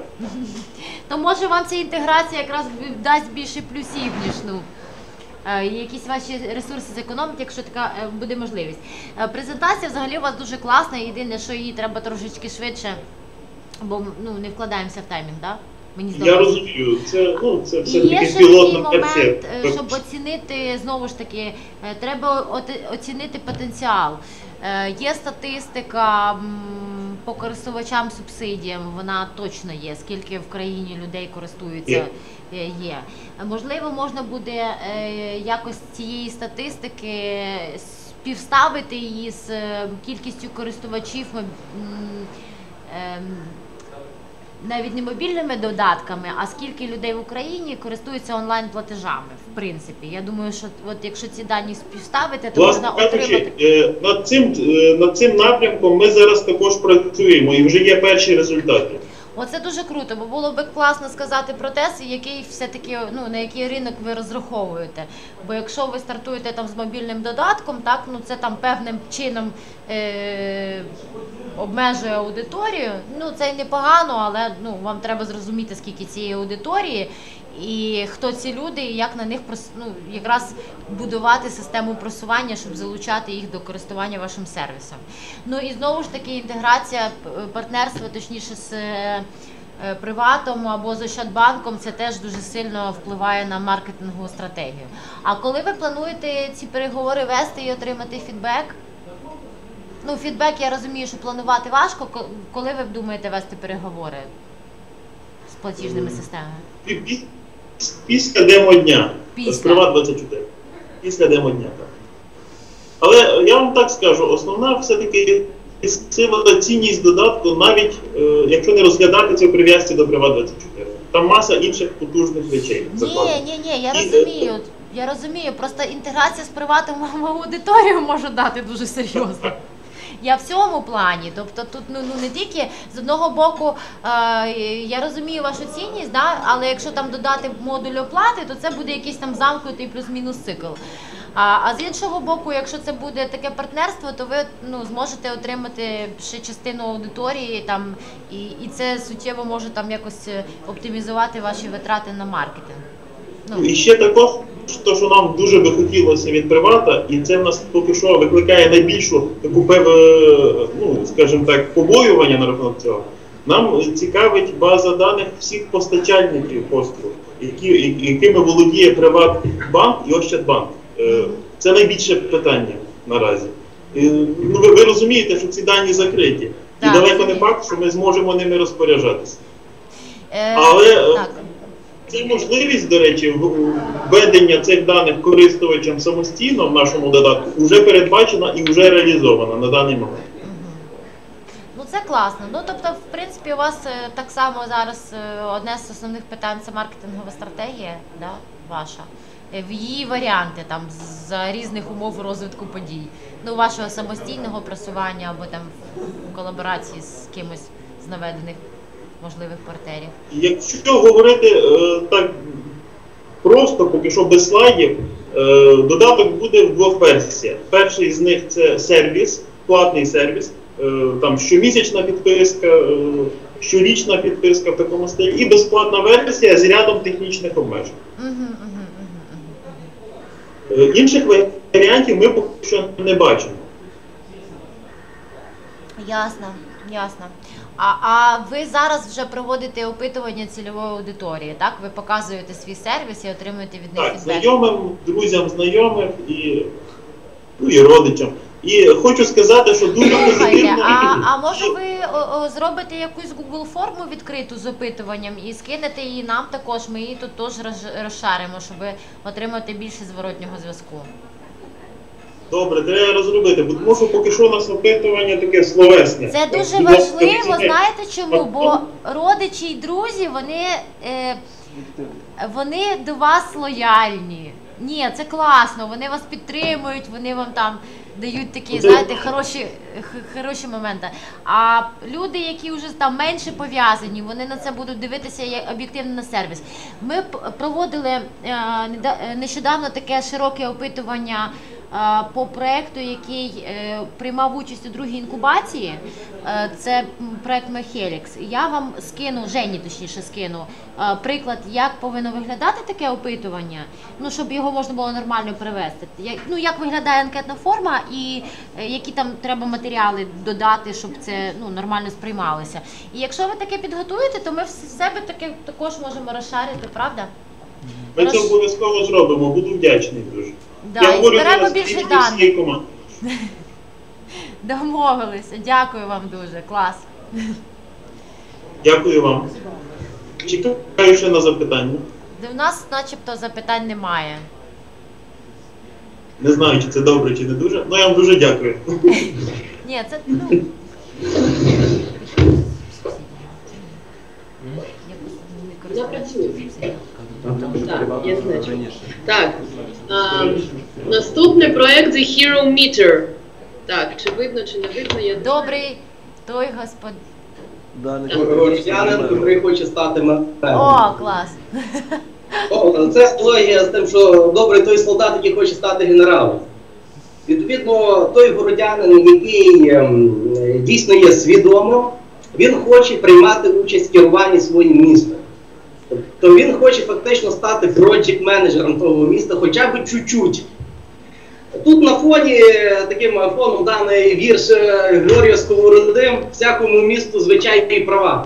То може вам ця інтеграція якраз дасть більше плюсів, ніж ну. е, якісь ваші ресурси зекономити, якщо така е, буде можливість. Е, Презентація взагалі у вас дуже класна, єдине, що її треба трошечки швидше, бо ну, не вкладаємося в таймінг, так? Мені Я здається. розумію, це, ну, це І все є таки ще такий пілотна версія. момент, е, щоб оцінити, знову ж таки, е, треба оти- оцінити потенціал. Е, Є статистика м, по користувачам субсидіям, вона точно є, скільки в країні людей користуються. Є. е, Є. Е, Можливо, можна буде е, якось з цієї статистики співставити її з е, кількістю користувачів моб- м, ем, навіть не мобільними додатками, а скільки людей в Україні користуються онлайн-платежами, в принципі. Я думаю, що от якщо ці дані співставити, то Власне можна кажучи, отримати. е, над цим, е, над цим напрямком ми зараз також працюємо і вже є перші результати. Оце дуже круто, бо було б класно сказати про те, який все-таки, ну, на який ринок ви розраховуєте. Бо якщо ви стартуєте там з мобільним додатком, так, ну це там певним чином е- обмежує аудиторію. Ну це й непогано, але ну, вам треба зрозуміти, скільки цієї аудиторії і хто ці люди, і як на них прос- ну, якраз будувати систему просування, щоб залучати їх до користування вашим сервісом. Ну і знову ж таки інтеграція, п- партнерство, точніше з е, е, Приватом або з Ощадбанком, це теж дуже сильно впливає на маркетингову стратегію. А коли ви плануєте ці переговори вести і отримати фідбек? Ну, фідбек, я розумію, що планувати важко. Ко- Коли ви думаєте вести переговори з платіжними системами? Пі- пі- Після демо-дня. Після. З Приват двадцять чотири. Після демо-дня, так. Але я вам так скажу, основна все-таки сила, цінність додатку, навіть е, якщо не розглядати це в прив'язці до Приват двадцять чотири. Там маса інших потужних речей. Ні, закладено. ні, ні, я І, розумію. Я розумію, просто інтеграція з Приватом вам аудиторію може дати дуже серйозно. Я в цьому плані, тобто тут ну, ну не тільки з одного боку е, я розумію вашу цінність, да, але якщо там додати модуль оплати, то це буде якийсь там замкнутий плюс-мінус цикл. А, а з іншого боку, якщо це буде таке партнерство, то ви ну, зможете отримати ще частину аудиторії там, і, і це суттєво може там якось е, оптимізувати ваші витрати на маркетинг. Ну, І ще також, то, що нам дуже би хотілося від Привата, і це в нас поки що викликає найбільшу таку пев- ну, скажімо так, побоювання на рахунок цього. Нам цікавить база даних всіх постачальників послуг, які, якими володіє Приватбанк і Ощадбанк. Е, Це найбільше питання наразі. І, ну, ви, ви розумієте, що ці дані закриті. Так, І далеко не розумію. факт, що ми зможемо ними розпоряджатися. е, Але е, так. це можливість, до речі, в- введення цих даних користувачам самостійно в нашому додатку вже передбачена і вже реалізована на даний момент. Ну це класно. Ну тобто, в принципі, у вас е, так само зараз е, одне з основних питань це маркетингова стратегія, да, ваша. Е, В її варіанти там з різних умов розвитку подій. Ну, вашого самостійного просування або там в колаборації з кимось з наведених можливих партнерів. Якщо говорити е, так просто, поки що без слайдів, е, додаток буде в двох версіях. Перший з них це сервіс, платний сервіс, е, там щомісячна підписка, е, щорічна підписка в такому стилі, і безплатна версія з рядом технічних обмежень. Угу, угу, угу, угу. Е, інших варіантів ми поки що не бачимо. Ясно, ясно. А, а ви зараз вже проводите опитування цільової аудиторії, так? Ви показуєте свій сервіс і отримуєте від них Так, фідбек? знайомим, друзям знайомих і, ну, і родичам. І хочу сказати, що дуже Слухайте, позитивно. а, а може ви о, о, зробите якусь Google форму відкриту з опитуванням і скинете її нам також, ми її тут теж роз- розшаримо, щоб отримати більше зворотнього зв'язку. Добре, треба розробити, бо тому що поки що у нас опитування таке словесне. Це дуже Будь ласка, важливо, оцініть. знаєте чому? Бо родичі і друзі, вони, е, вони до вас лояльні. Ні, це класно, вони вас підтримують, вони вам там дають такі, знаєте, хороші, х- хороші моменти. А люди, які вже там менше пов'язані, вони на це будуть дивитися як об'єктивно на сервіс. Ми п- проводили е, неда- е, нещодавно таке широке опитування е, по проекту, який е, приймав участь у другій інкубації. Е, Це м, проект Мехелікс. Я вам скину, Жені точніше скину, е, приклад, як повинно виглядати таке опитування, ну, щоб його можна було нормально привести. Як, ну, як виглядає анкетна форма і е, які там треба матеріали додати, щоб це ну, нормально сприймалося. І якщо ви таке підготуєте, то ми в себе таке також можемо розшарити, правда? Ми це Роз- обов'язково зробимо, буду вдячний дуже. Да, Я і говорю зберемо зараз більше від даних. всієї команди. Домовилися. Дякую вам дуже. Клас. Дякую вам. Чекаю ще на запитання. У нас начебто запитань немає. Не знаю, чи це добре, чи не дуже. Ну я вам дуже дякую. Ні, це ну. Я працюю. Так, я знаю. Так, а, наступний проект The Hero Meter. Так, чи видно, чи не видно, я Добрий той господ. Городянин, який хоче стати мене. О, клас. О, це аналогія з тим, що добрий той солдат, який хоче стати генералом. Відповідно, той городянин, який ем, дійсно є свідомим, він хоче приймати участь в керуванні своїм містом. Тобто він хоче фактично стати проджект-менеджером того міста, хоча б чуть-чуть. Тут на фоні, таким фоном даний вірш Григорія Сковороди «Всякому місту звичайні права».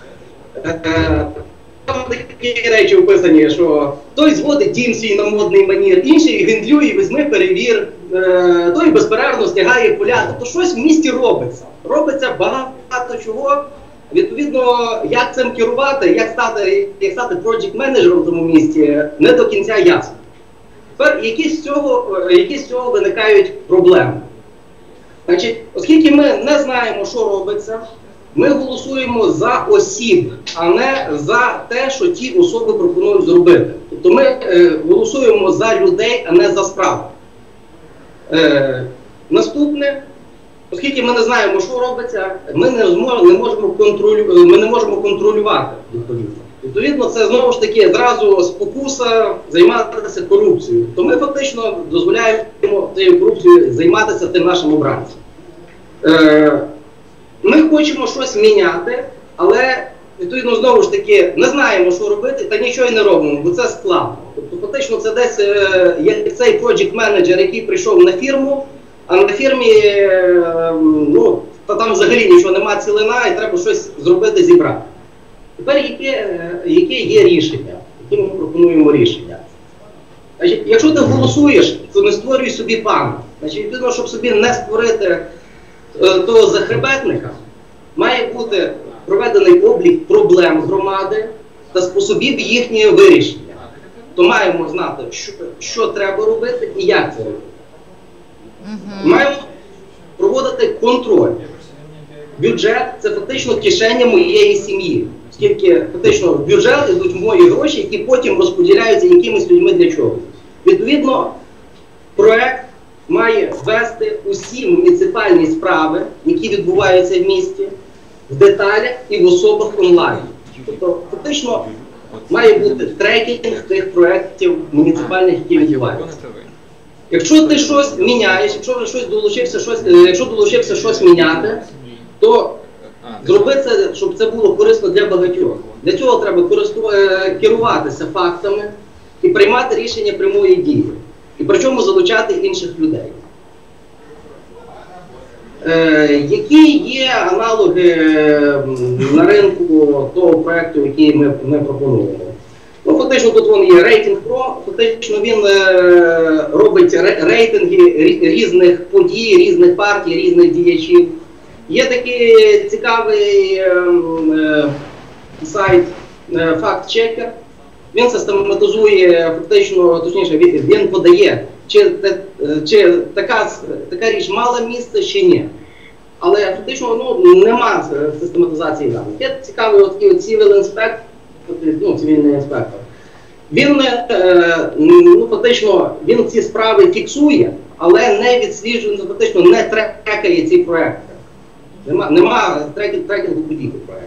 Там такі речі описані, що той зводить дім свій на модний манір, інший гендлює, візьми, перевір, той безперервно стягає поля. Тобто щось в місті робиться. Робиться багато чого. Відповідно, як цим керувати, як стати, як стати проджект-менеджером в тому місті, не до кінця ясно. Тепер які з цього, які з цього виникають проблеми? Значить, оскільки ми не знаємо, що робиться, ми голосуємо за осіб, а не за те, що ті особи пропонують зробити. Тобто ми е, голосуємо за людей, а не за справу. Е, наступне, оскільки ми не знаємо, що робиться, ми не, змож, не, можемо, контролю, ми не можемо контролювати відповідно. Відповідно, це знову ж таки зразу спокуса займатися корупцією. То ми фактично дозволяємо цією корупцією займатися тим нашим обранцям. Е, ми хочемо щось міняти, але відповідно знову ж таки не знаємо, що робити, та нічого й не робимо, бо це складно. Тобто фактично це десь е, як цей проджект-менеджер, який прийшов на фірму, а на фірмі е, ну, та там взагалі нічого нема, цілина, і треба щось зробити, зібрати. Тепер яке, яке є рішення, яке ми пропонуємо рішення? Значить, якщо ти голосуєш, то не створюй собі пан. Значить, відповідно, щоб собі не створити е, того захребетника, має бути проведений облік проблем громади та способів їхнього вирішення. То маємо знати, що, що треба робити і як це робити. Угу. Маємо проводити контроль. Бюджет – це фактично кишеня моєї сім'ї. Оскільки фактично в бюджет йдуть мої гроші, які потім розподіляються якимись людьми для чого. Відповідно, проект має ввести усі муніципальні справи, які відбуваються в місті, в деталях і в особах онлайн. Тобто, фактично, має бути трекінг тих проєктів муніципальних, які відбуваються. Якщо ти щось міняєш, якщо вже щось долучився, щось, якщо долучився щось міняти, то зроби це, щоб це було корисно для багатьох. Для цього треба керуватися фактами і приймати рішення прямої дії. І причому залучати інших людей. Е, які є аналоги на ринку того проєкту, який ми, ми пропонуємо? Ну, фактично тут вон є рейтинг про, фактично він е, робить рейтинги різних подій, різних партій, різних діячів. Є такий цікавий е, е, сайт е, факт-чекер, він систематизує фактично, точніше, він, він подає, чи, чи така, така річ мала місце, чи ні. Але фактично ну, нема систематизації даних. Є цікавий от такий civil inspector, ну, цивільний інспектор. Він е, ну, фактично він ці справи фіксує, але не відсліджує, фактично не трекає ці проекти. Нема, нема трекінгу трекінг подій по проекту.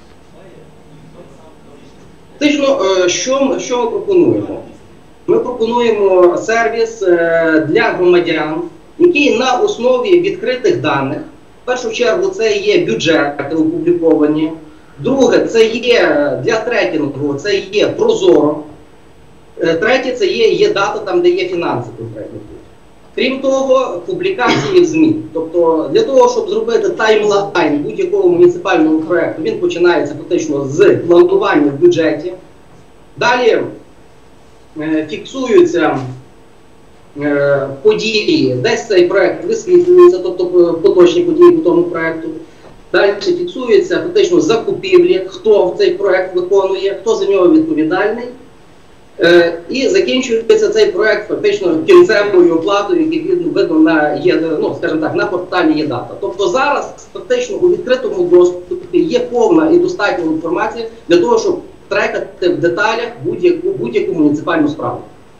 Фактично, е, що, що ми пропонуємо? Ми пропонуємо сервіс е, для громадян, який на основі відкритих даних, в першу чергу це є бюджети опубліковані, друге, це є для трекінгу, це є Прозоро, третє, це є, є дата, там, де є фінанси конкретні. Крім того, публікації в ЗМІ. Тобто, для того, щоб зробити таймлайн будь-якого муніципального проєкту, він починається фактично з планування в бюджеті. Далі е, фіксуються е, події, десь цей проєкт висвітлюється, тобто поточні події по тому проєкту. Далі фіксуються фактично закупівлі, хто в цей проєкт виконує, хто за нього відповідальний. Е, і закінчується цей проєкт фактично кінцевою оплатою, який видно на, є, ну, скажімо так, на порталі ЄДАТА. Тобто зараз фактично у відкритому доступі є повна і достатня інформація для того, щоб трекати в деталях будь-яку будь-яку муніципальну справу.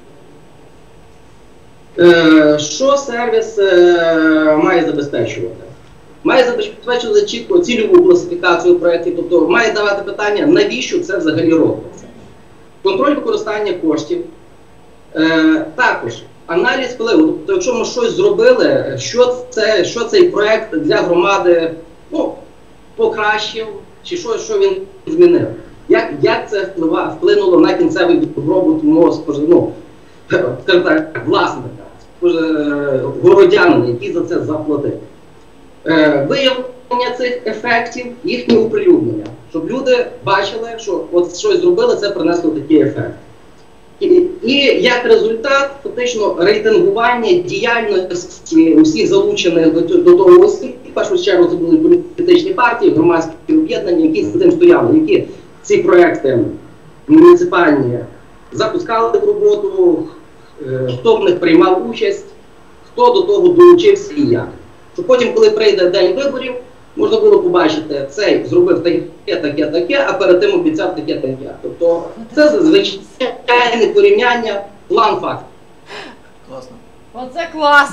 Е, що сервіс е, має забезпечувати? Має забезпечувати чітко цільову класифікацію проєктів, тобто має давати питання, навіщо це взагалі робиться. Контроль використання коштів, е, також аналіз впливу. Тобто, якщо ми щось зробили, що, це, що цей проєкт для громади ну, покращив, чи що, що він змінив. Як, як це вплива, вплинуло на кінцевий добробут мого ну, так, власника, городянина, який за це заплатив. Е, виявлення цих ефектів, їхнє оприлюднення. Щоб люди бачили, що от щось зробили, це принесло такий ефект. І, і як результат, фактично, рейтингування діяльності усіх залучених до, до того осіб, в першу чергу це були політичні партії, громадські об'єднання, які за тим стояли, які ці проекти муніципальні запускали в роботу, хто в них приймав участь, хто до того долучився і як. Щоб потім, коли прийде день виборів, можна було побачити, цей зробив таке, таке, таке, а перед тим обіцяв таке, таке. Тобто це звичайне порівняння, план факт. Класно. Оце клас!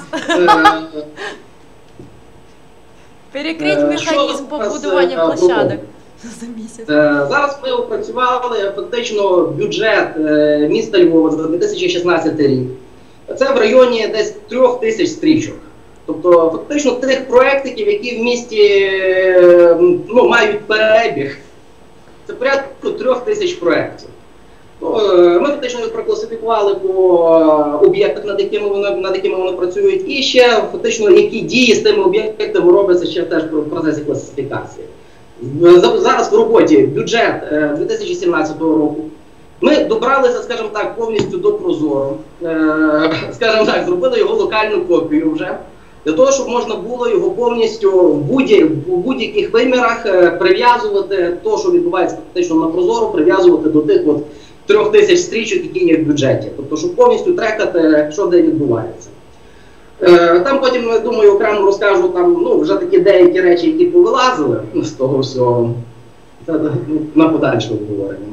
Перекрить механізм побудування площадок за місяць. Зараз ми опрацювали фактично бюджет міста Львова за дві тисячі шістнадцятий рік. Це в районі десь трьох тисяч стрічок. Тобто, фактично, тих проєктів, які в місті ну, мають перебіг, це порядку трьох тисяч проєктів. Ми фактично їх прокласифікували по об'єктах, над якими вони, над якими вони працюють, і ще фактично, які дії з тими об'єктами робляться ще теж в процесі класифікації. Зараз в роботі бюджет дві тисячі сімнадцятого року. Ми добралися, скажімо так, повністю до Прозоро. Скажімо так, зробили його локальну копію вже. Для того, щоб можна було його повністю в будь-яких вимірах прив'язувати, то, що відбувається фактично на Прозоро, прив'язувати до тих от трьох тисяч стрічок, які є в бюджеті. Тобто, щоб повністю трекати, що де відбувається. Там потім, я думаю, окремо розкажу там, ну, вже такі деякі речі, які повилазили з того всього. Це на подальше обговорення.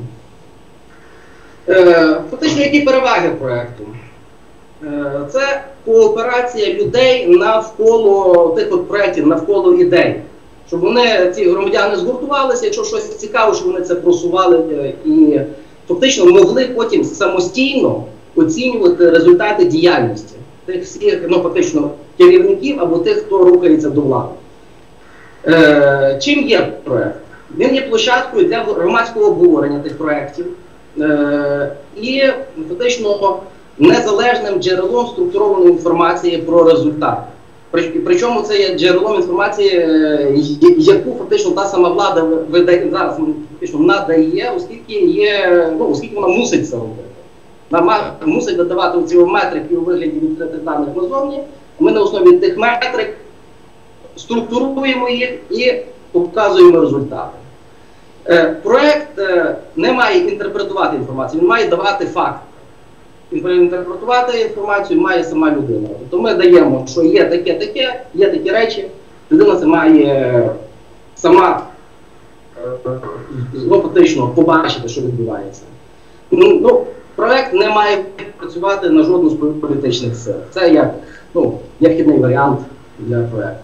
Фактично, які переваги проєкту? Це кооперація людей навколо тих от проєктів, навколо ідей. Щоб вони, ці громадяни, згуртувалися, якщо щось цікаво, щоб вони це просували і фактично могли потім самостійно оцінювати результати діяльності тих всіх, ну, фактично, керівників або тих, хто рухається до влади. Е, чим є проєкт? Він є площадкою для громадського обговорення тих проєктів е, і фактично незалежним джерелом структурованої інформації про результат. Причому це є джерелом інформації, яку фактично та сама влада видає, зараз фактично надає, оскільки, є, ну, оскільки вона мусить це робити. Вона мусить видавати ці метрики у вигляді відкритих даних назовні. Ми на основі тих метрик структуруємо їх і показуємо результати. Е, проект е, не має інтерпретувати інформацію, він має давати факт. Інтерпретувати інформацію має сама людина. Тобто ми даємо, що є таке-таке, є такі речі, людина це має сама ну, фактично побачити, що відбувається. Ну, ну, проект не має працювати на жодну з політичних сил. Це як, ну, як хідний варіант для проекту.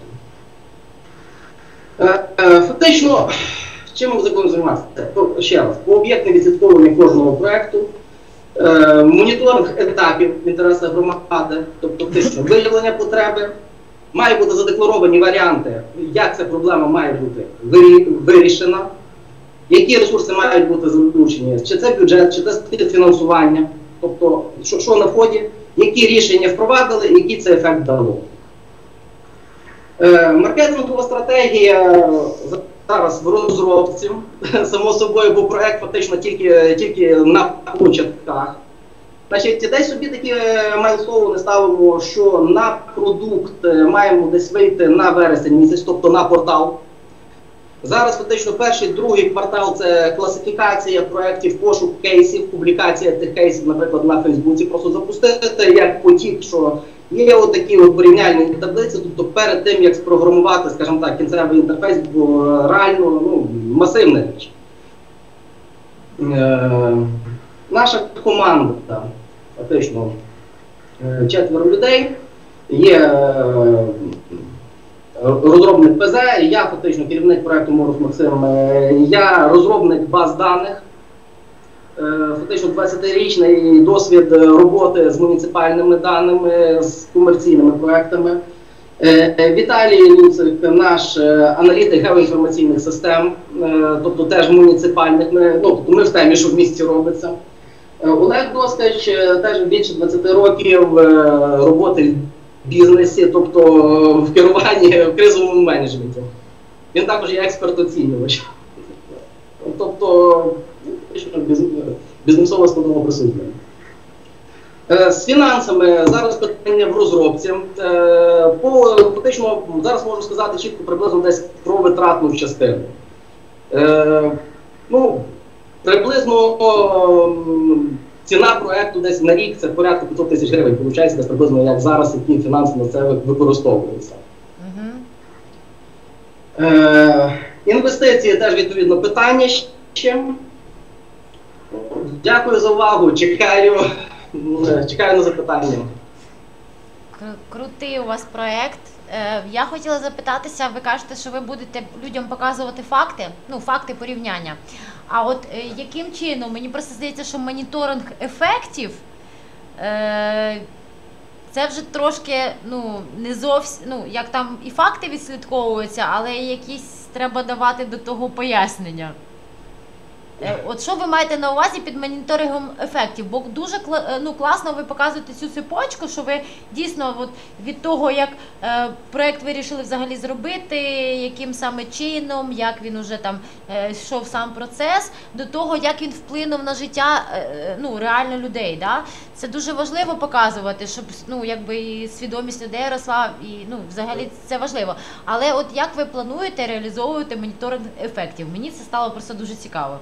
Е, е, фактично, чим ми законом займатися? Ще раз, по об'єктне відслідковування кожного проекту, е, моніторинг етапів в інтересах громади, тобто фактично виявлення потреби, мають бути задекларовані варіанти, як ця проблема має бути вирішена, які ресурси мають бути залучені, чи це бюджет, чи це фінансування, тобто що, що на вході, які рішення впровадили, який це ефект дало. Е, маркетингова стратегія зараз в розробці, само собою, бо проект фактично тільки, тільки на початках. Значить, десь собі такі майлстоуни ставимо, що на продукт маємо десь вийти на вересень місяць, тобто на портал. Зараз фактично перший, другий квартал – це класифікація проєктів, пошук кейсів, публікація тих кейсів, наприклад, на Фейсбуці, просто запустити як потік, що є отакі от порівняльні таблиці, тобто перед тим, як спрограмувати, скажімо так, кінцевий інтерфейс, бо реально ну, масивна річ. Е, наша команда, фактично, четверо людей, є е, розробник ПЗ, я фактично керівник проєкту Мороз Максим, я розробник баз даних, фактично двадцятирічний досвід роботи з муніципальними даними, з комерційними проєктами. Віталій Луцик, наш аналітик геоінформаційних систем, тобто теж муніципальних, ми, ну, тобто ми в темі, що в місті робиться. Олег Доскач, теж більше двадцяти років роботи в бізнесі, тобто в керуванні, в кризовому менеджменті. Він також є експерт-оцінювач. Тобто, бізнесова складова присутня. З фінансами зараз питання в розробці. По, фактично, зараз можу сказати чітко приблизно десь про витратну частину. Ну, приблизно ціна проєкту десь на рік це порядку п'ятсот тисяч гривень, виходить, десь приблизно як зараз, які фінанси на це використовуються. Uh-huh. Е, інвестиції теж відповідно питання ще. Дякую за увагу, чекаю, чекаю на запитання. Крутий у вас проєкт. Я хотіла запитатися, ви кажете, що ви будете людям показувати факти, ну, факти порівняння. А от яким чином? Мені просто здається, що моніторинг ефектів, е, це вже трошки, ну, не зовсім, ну, як там і факти відслідковуються, але якісь треба давати до того пояснення. От що ви маєте на увазі під моніторингом ефектів? Бо дуже ну, класно ви показуєте цю цепочку, що ви дійсно от, від того, як е, проєкт вирішили взагалі зробити, яким саме чином, як він уже там е, йшов сам процес, до того, як він вплинув на життя е, ну, реально людей. Да? Це дуже важливо показувати, щоб ну, якби, і свідомість людей росла, і ну, взагалі це важливо. Але от як ви плануєте реалізовувати моніторинг ефектів? Мені це стало просто дуже цікаво.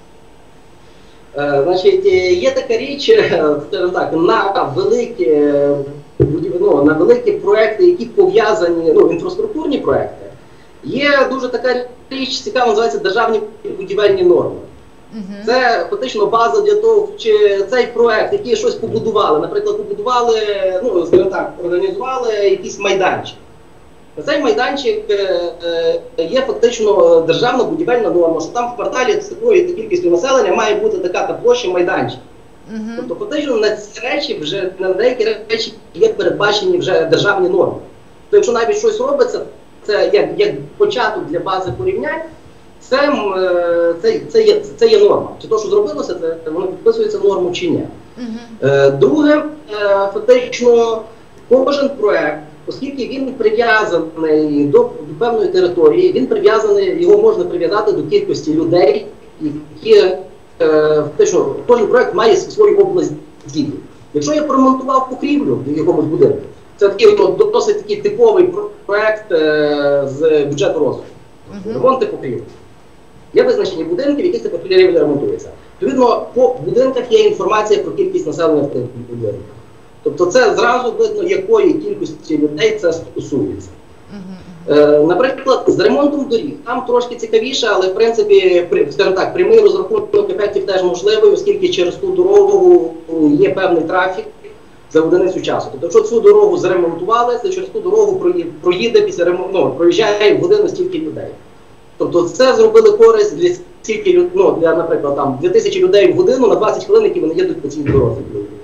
Значить, є така річ, скажімо так, на великі, ну, на великі проекти, які пов'язані, ну, інфраструктурні проекти, є дуже така річ, цікава, називається державні будівельні норми. Uh-huh. Це фактично база для того, чи цей проект, який щось побудували, наприклад, побудували, ну, скажімо так, організували якийсь майданчик. Цей майданчик є фактично державна будівельна норма, що там в кварталі з такою кількістю населення має бути така та площа майданчик. Uh-huh. Тобто фактично на ці речі вже, на деякі речі є передбачені вже державні норми. Тобто якщо навіть щось робиться, це як, як початок для бази порівнянь, це, це, це, є, це є норма. Чи то, що зробилося, це, воно підписується норму чи ні. Uh-huh. Друге, фактично кожен проект, оскільки він прив'язаний до, до певної території, він прив'язаний, його можна прив'язати до кількості людей, які е, фактично, кожен проект має свою область дії. Якщо я промонтував покрівлю в якомусь будинку, це такий ну, досить такий типовий проект е, з бюджету розвитку. Uh-huh. Ремонти покрівлі. Є визначені будинки, в яких це потрібно рівень ремонтується. Відповідно, по будинках є інформація про кількість населення в тих будинках. Тобто це зразу видно, якої кількості людей це стосується. Е, наприклад, з ремонтом доріг. Там трошки цікавіше, але в принципі, при, скажімо так, прямий розрахунок ефектів теж можливий, оскільки через ту дорогу є певний трафік за одиницю часу. Тобто, якщо цю дорогу зремонтували, то через ту дорогу проїде після ремонту, ну, проїжджає в годину стільки людей. Тобто це зробили користь для стільки, ну, для, наприклад, там дві тисячі людей в годину на двадцять хвилин, які вони їдуть по цій дорозі.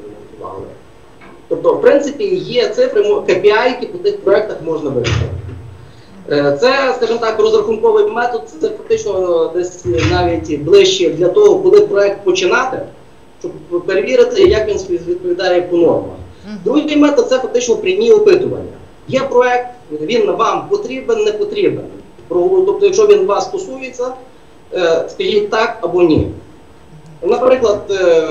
Тобто, в принципі, є цифри, кей пі ай, які по тих проєктах можна вирішити. Це, скажімо так, розрахунковий метод, це фактично десь навіть ближче для того, коли проєкт починати, щоб перевірити, як він відповідає по нормах. Другий метод – це фактично прямі опитування. Є проєкт, він вам потрібен, не потрібен. Тобто, якщо він вас стосується, скажіть так або ні. Наприклад,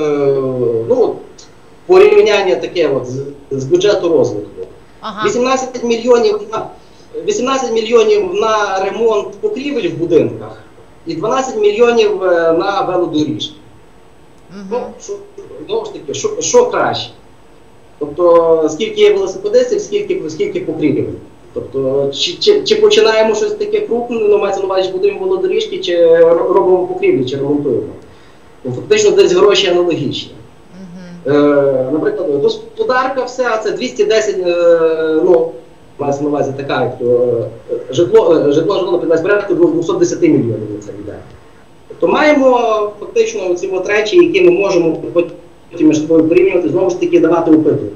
ну, порівняння таке от з, з бюджету розвитку. Ага. вісімнадцять мільйонів на, вісімнадцять мільйонів на ремонт покрівель в будинках і дванадцять мільйонів на велодоріжки. Угу. Ну, що, знову ж таки, що, що краще? Тобто, скільки є велосипедистів, скільки, скільки покрівель. Тобто, чи, чи, чи починаємо щось таке крупне, ну, мається на увазі, будуємо велодоріжки, чи робимо покрівлі, чи ремонтуємо. Ну, фактично, десь гроші аналогічні. Е, наприклад, господарка вся, це двісті десять, е, ну, мається на увазі така, як то, е, житло, е, житло жило на порядку двісті десять мільйонів на це йде. Тобто маємо фактично ці от речі, які ми можемо потім між собою порівнювати, знову ж таки давати опитування.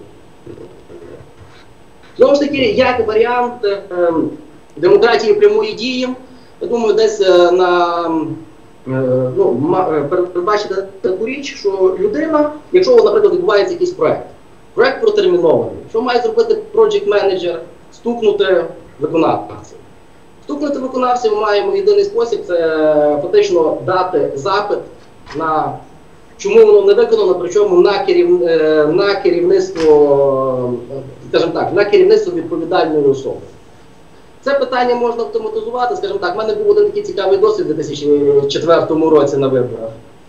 Знову ж таки, як варіант е, демократії прямої дії, я думаю, десь е, на... Ну, передбачити таку річ, що людина, якщо, наприклад, відбувається якийсь проєкт, проєкт протермінований, що має зробити project менеджер? Стукнути виконавців. Стукнути виконавців маємо єдиний спосіб, це фактично дати запит на чому воно не виконано, причому на, керів, на керівництво, скажімо так, на керівництво відповідальної особи. Це питання можна автоматизувати, скажімо так, в мене був один такий цікавий досвід у дві тисячі четвертому році на виборах.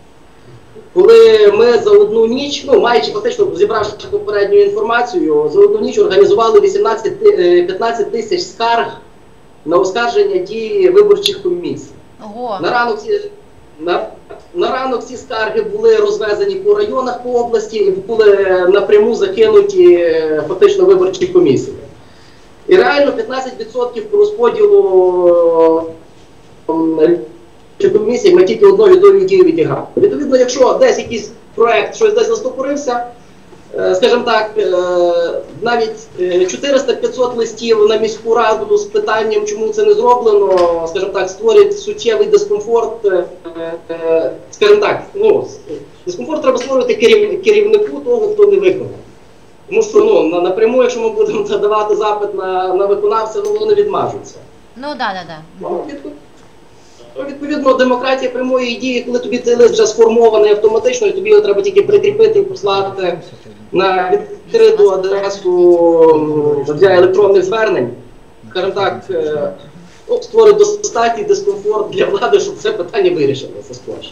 Коли ми за одну ніч, ну, маючи фактично зібравши попередню інформацію, за одну ніч організували вісімнадцять-п'ятнадцять тисяч скарг на оскарження дії виборчих комісій. Ого. На ранок ці, на, на ранок ці скарги були розвезені по районах по області і були напряму закинуті фактично виборчі комісії. І реально п'ятнадцять відсотків по розподілу комісії ми тільки одною долею дії відіграли. Відповідно, якщо десь якийсь проєкт, щось десь застопорився, скажімо так, навіть чотириста-п'ятсот листів на міську раду з питанням, чому це не зроблено, скажімо так, створюють суттєвий дискомфорт, скажімо так, ну, дискомфорт треба створювати керівнику того, хто не виконав. Тому що, ну, напряму, якщо ми будемо давати запит на, на виконавця, ну, вони відмажуться. Ну, так, так, так. Ну, відповідно, демократія прямої дії, коли тобі цей лист вже сформований автоматично, і тобі його треба тільки прикріпити і послати на відкриту адресу для електронних звернень, скажімо так, ну, створить достатній дискомфорт для влади, щоб це питання вирішилося скорше.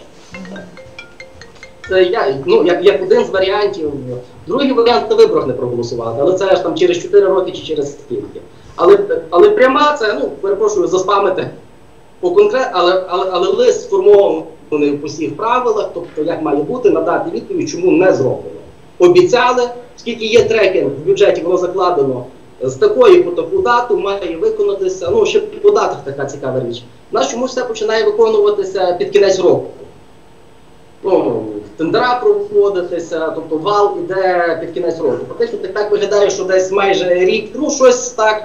Це я, ну, як, як один з варіантів. Другий варіант на виборах не проголосувати, але це ж там через чотири роки чи через скільки. Але, але пряма це, ну, перепрошую, заспамити по конкрет, але, але, але лист сформований по всіх правилах, тобто як має бути, надати відповідь, чому не зроблено. Обіцяли, скільки є трекінг в бюджеті, воно закладено, з такої по таку дату має виконатися, ну, ще по датах така цікава річ. У нас чомусь все починає виконуватися під кінець року. Ну, тендера проводитися, тобто вал іде під кінець року. Фактично так, так виглядає, що десь майже рік, ну щось так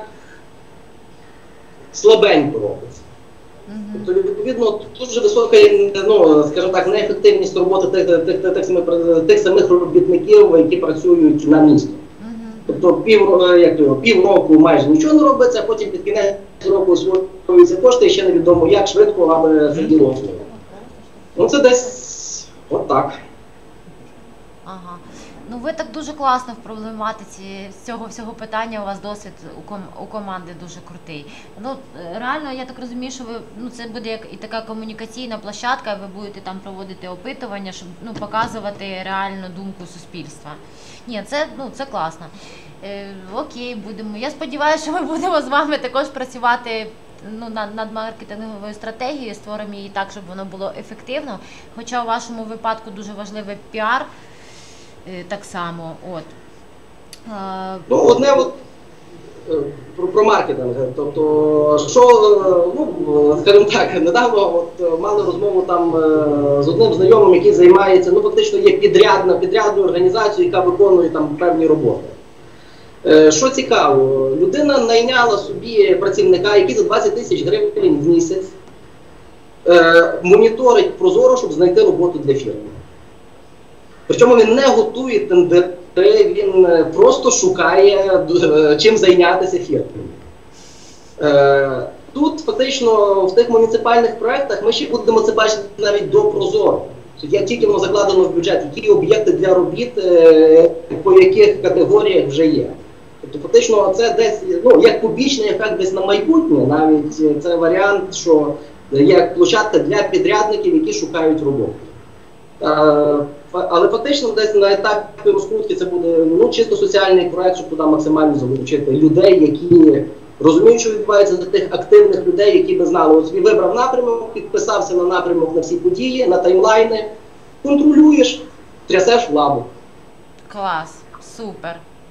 слабенько робиться. Mm-hmm. Тобто, відповідно, тут вже висока, ну, скажімо так, неефективність роботи тих, тих, тих, тих, самих, тих самих робітників, які працюють на місто. Mm-hmm. Тобто пів, як то, пів року майже нічого не робиться, а потім під кінець року освоюються кошти, і ще невідомо як швидко, аби це діло. Ну це десь от так. Ага. Ну ви так дуже класно в проблематиці з цього всього питання, у вас досвід у, ком- у команди дуже крутий. Ну, е, реально, я так розумію, що ви, ну, це буде як і така комунікаційна площадка, і ви будете там проводити опитування, щоб, ну, показувати реальну думку суспільства. Ні, це, ну, це класно. Е, окей, будемо. Я сподіваюся, що ми будемо з вами також працювати, ну, над, над маркетинговою стратегією, створимо її так, щоб воно було ефективно. Хоча у вашому випадку дуже важливий піар, е, так само. От. Е, Ну, одне от е, про, про маркетинг. Тобто, що, е, ну, скажімо так, недавно от, е, мали розмову там е, з одним знайомим, який займається, ну, фактично є підрядна, підрядною організацією, яка виконує там певні роботи. Е, Що цікаво, людина найняла собі працівника, який за двадцять тисяч гривень в місяць е, моніторить прозоро, щоб знайти роботу для фірми. Причому він не готує тендери, він е, просто шукає, е, чим зайнятися фірмою. Е, Тут фактично в тих муніципальних проєктах ми ще будемо це бачити навіть до прозоро. Як тільки воно закладено в бюджет, які об'єкти для робіт, е, по яких категоріях вже є. Тобто фактично це десь, ну, як побічний ефект десь на майбутнє, навіть це варіант, що як площадка для підрядників, які шукають роботу. Е, Але фактично десь на етапі розкрутки це буде, ну, чисто соціальний проект, щоб туди максимально залучити людей, які розуміють, що відбувається, для тих активних людей, які би знали, ось він вибрав напрямок, підписався на напрямок на всі події, на таймлайни, контролюєш, трясеш владу. Клас, супер.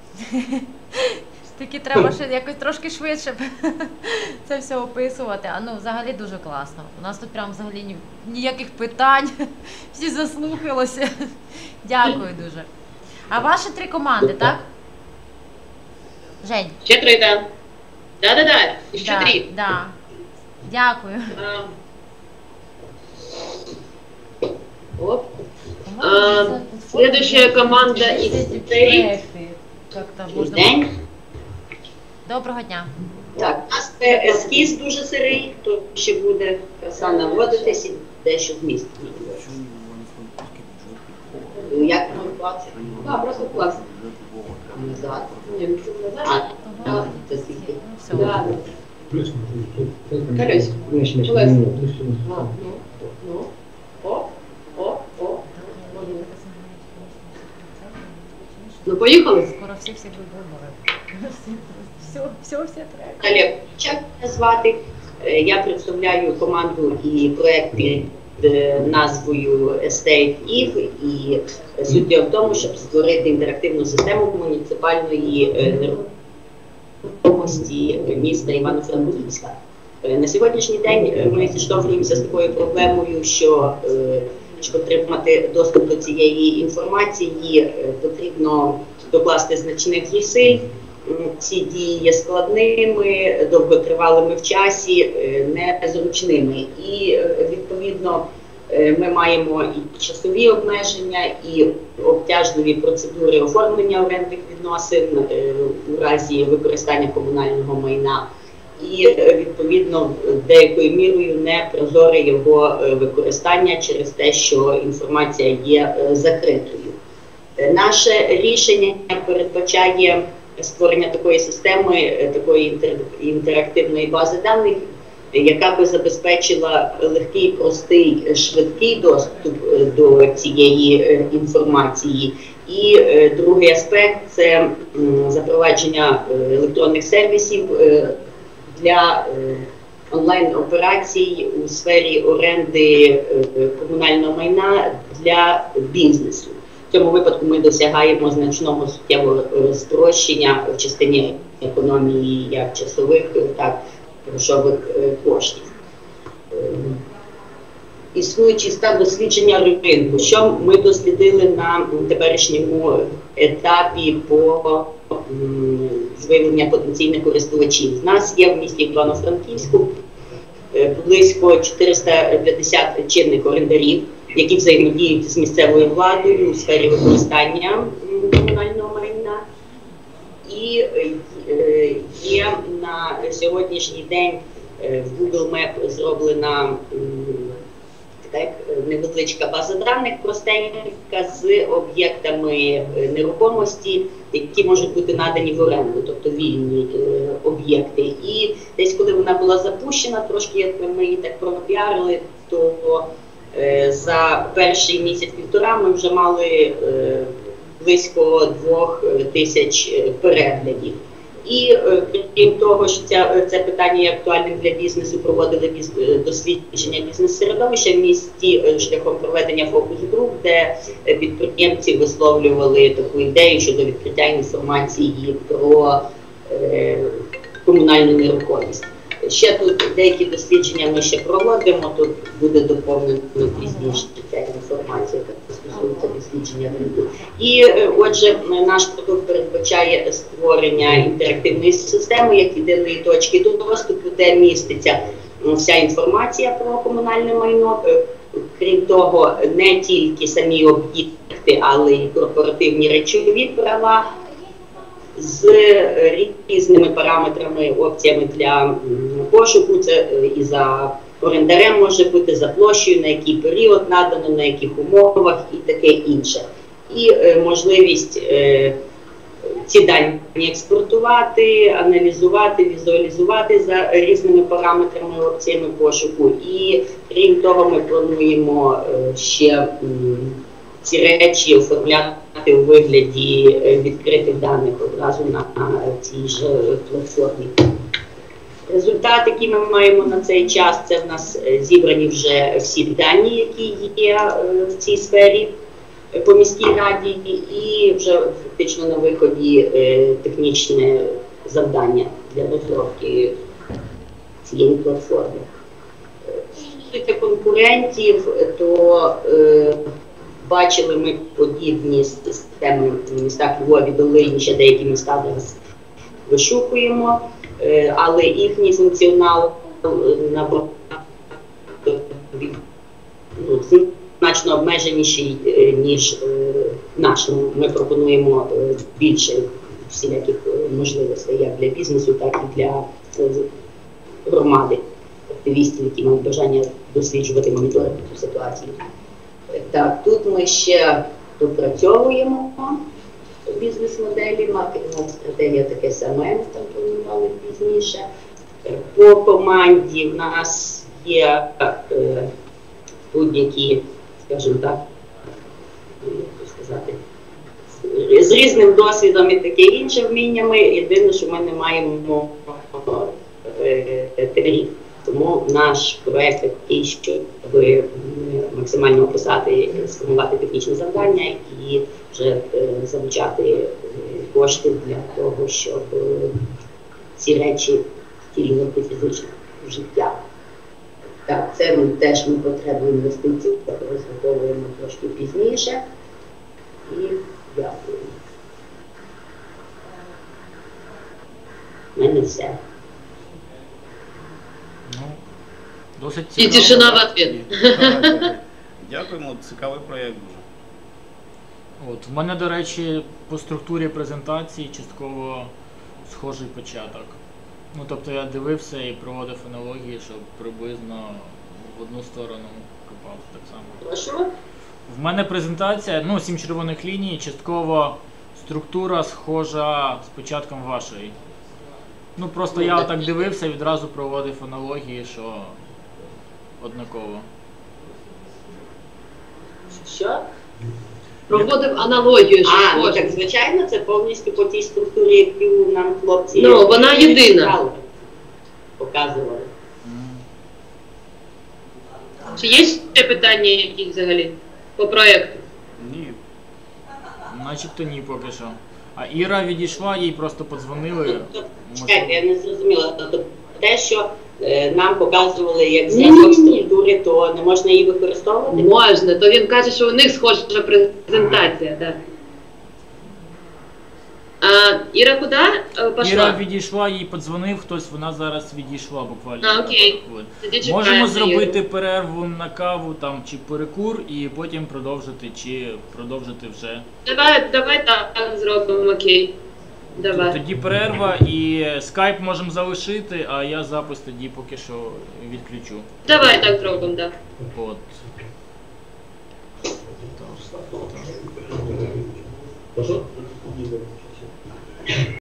Тільки треба ще якось трошки швидше це все описувати. А ну, взагалі дуже класно. У нас тут прям взагалі ні, ніяких питань. Всі заслухалися. Дякую дуже. А ваші три команди, так? Жень. Ще три, так. Да-да-да, ще Да, три. да. Дякую. А, Оп. А, следующая команда из State. День. Доброго дня. Так, у нас це ескіз дуже сирий, то ще буде краса наводитись і дещо вміст. Як воно класи? Так, просто класи. Назад. А, так, це скільки? Все. Колись. Колись. Ну, ну. О, о, о. Ну, поїхали? Скоро всі всі вибори. Все, все, все треба. Олег, як мене звати? Е, Я представляю команду і проект під е, назвою Estate Eve, і суть в тому, щоб створити інтерактивну систему муніципальної е, нерухомості міста Івано-Франківська. Е, На сьогоднішній день е, ми зіштовхуємося з такою проблемою, що е, щоб отримати доступ до цієї інформації, е, потрібно докласти значних зусиль. Ці дії є складними, довготривалими в часі, е, незручними. І, е, відповідно, е, ми маємо і часові обмеження, і обтяжливі процедури оформлення орендних відносин е, у разі використання комунального майна. І, е, відповідно, деякою мірою не прозоре його е, використання через те, що інформація є е, закритою. Е, Наше рішення передбачає створення такої системи, е, такої інтер- інтерактивної бази даних, е, яка би забезпечила легкий, простий, швидкий доступ е, до цієї е, інформації. І е, другий аспект – це м, запровадження е, електронних сервісів е, для е, онлайн-операцій у сфері оренди е, комунального майна для бізнесу. В цьому випадку ми досягаємо значного суттєвого спрощення в частині економії як часових, так і грошових е, коштів. Е, Існуючий стан дослідження ринку. Що ми дослідили на теперішньому етапі по м, виявлення потенційних користувачів? У нас є в місті Івано-Франківську е, близько чотириста п'ятдесят чинних орендарів, які взаємодіють з місцевою владою у сфері використання м, комунального майна. І е, є на сьогоднішній день е, в Google Map зроблена м, так, невеличка база даних простенька з об'єктами нерухомості, які можуть бути надані в оренду, тобто вільні е, об'єкти. І десь коли вона була запущена, трошки як ми її так пропіарили, то е, за перший місяць-півтора ми вже мали е, близько двох тисяч переглядів. І е, крім того, що ця, це питання є актуальним для бізнесу, проводили біз, дослідження бізнес-середовища в місті е, шляхом проведення фокус-груп, де е, підприємці висловлювали таку ідею щодо відкриття інформації про е, комунальну нерухомість. Ще тут деякі дослідження ми ще проводимо, тут буде доповнено пізніше ця інформація, яка стосується дослідження ринку. І отже, наш продукт передбачає створення інтерактивної системи, як єдиної точки доступу, де міститься вся інформація про комунальне майно. Крім того, не тільки самі об'єкти, але й корпоративні речові права, з різними параметрами, опціями для пошуку. Це і за орендарем може бути, за площею, на який період надано, на яких умовах і таке інше. І е, можливість е, ці дані експортувати, аналізувати, візуалізувати за різними параметрами, опціями пошуку. І крім того, ми плануємо е, ще м, ці речі оформляти у вигляді відкритих даних одразу на, на цій ж платформі. Результат, який ми маємо на цей час, це в нас зібрані вже всі дані, які є в цій сфері по міській раді, і вже фактично на виході технічне завдання для розробки цієї платформи. Стосується конкурентів, то бачили ми подібні системи в містах Львові, Долині, ще деякі міста зараз вишукуємо, але їхній функціонал набагато ну, значно обмеженіший, ніж наш. Ми пропонуємо більше всіляких можливостей як для бізнесу, так і для громади, активістів, які мають бажання досліджувати, моніторити цю ситуацію. Так, тут ми ще допрацьовуємо бізнес-моделі, маркетингова стратегія таке саме, ми там планували пізніше. По команді в нас є е, будь-які, скажімо так, як сказати, з різним досвідом і таке інше вміннями. Єдине, що ми не маємо тариф. Тому наш проєкт такий, щоб максимально описати, сформувати технічне завдання і вже залучати кошти для того, щоб ці речі втілювати фізично в життя. Так, це ми теж ми потребу інвестицій, розраховуємо трошки пізніше. І дякую. У мене все. Досить І цікаво. тишина в ответ. Дякуємо, цікавий проєкт дуже. От, в мене, до речі, по структурі презентації частково схожий початок. Ну, тобто я дивився і проводив аналогії, щоб приблизно в одну сторону копав так само. Прошу? В мене презентація, ну, сім червоних ліній, частково структура схожа з початком вашої. Ну, просто я отак дивився, відразу проводив аналогії, що однаково. Що? Проводив аналогію, що А, ну схоже. так звичайно, це повністю по тій структурі, яку нам хлопці Ну, вона єдина. показували. Чи є ще питання якісь взагалі по проєкту? Ні. Начебто ні поки що. А Іра відійшла, їй просто подзвонили. Тобто, чекайте, я не зрозуміла. Тобто те, що е, нам показували як Ні-ні-ні. зразок структури, то не можна її використовувати? Можна, то він каже, що у них схожа презентація, так. А Іра куди е, пішла? Іра відійшла, їй подзвонив хтось, вона зараз відійшла буквально. А, окей. на пару хвилин. Тоді чекаємо Можемо Іру. зробити перерву на каву там чи перекур і потім продовжити, чи продовжити вже. Давай, давай так зробимо, окей. Давай. Тоді перерва і скайп можемо залишити, а я запис тоді поки що відключу. Давай так зробимо, так. От. Прошу?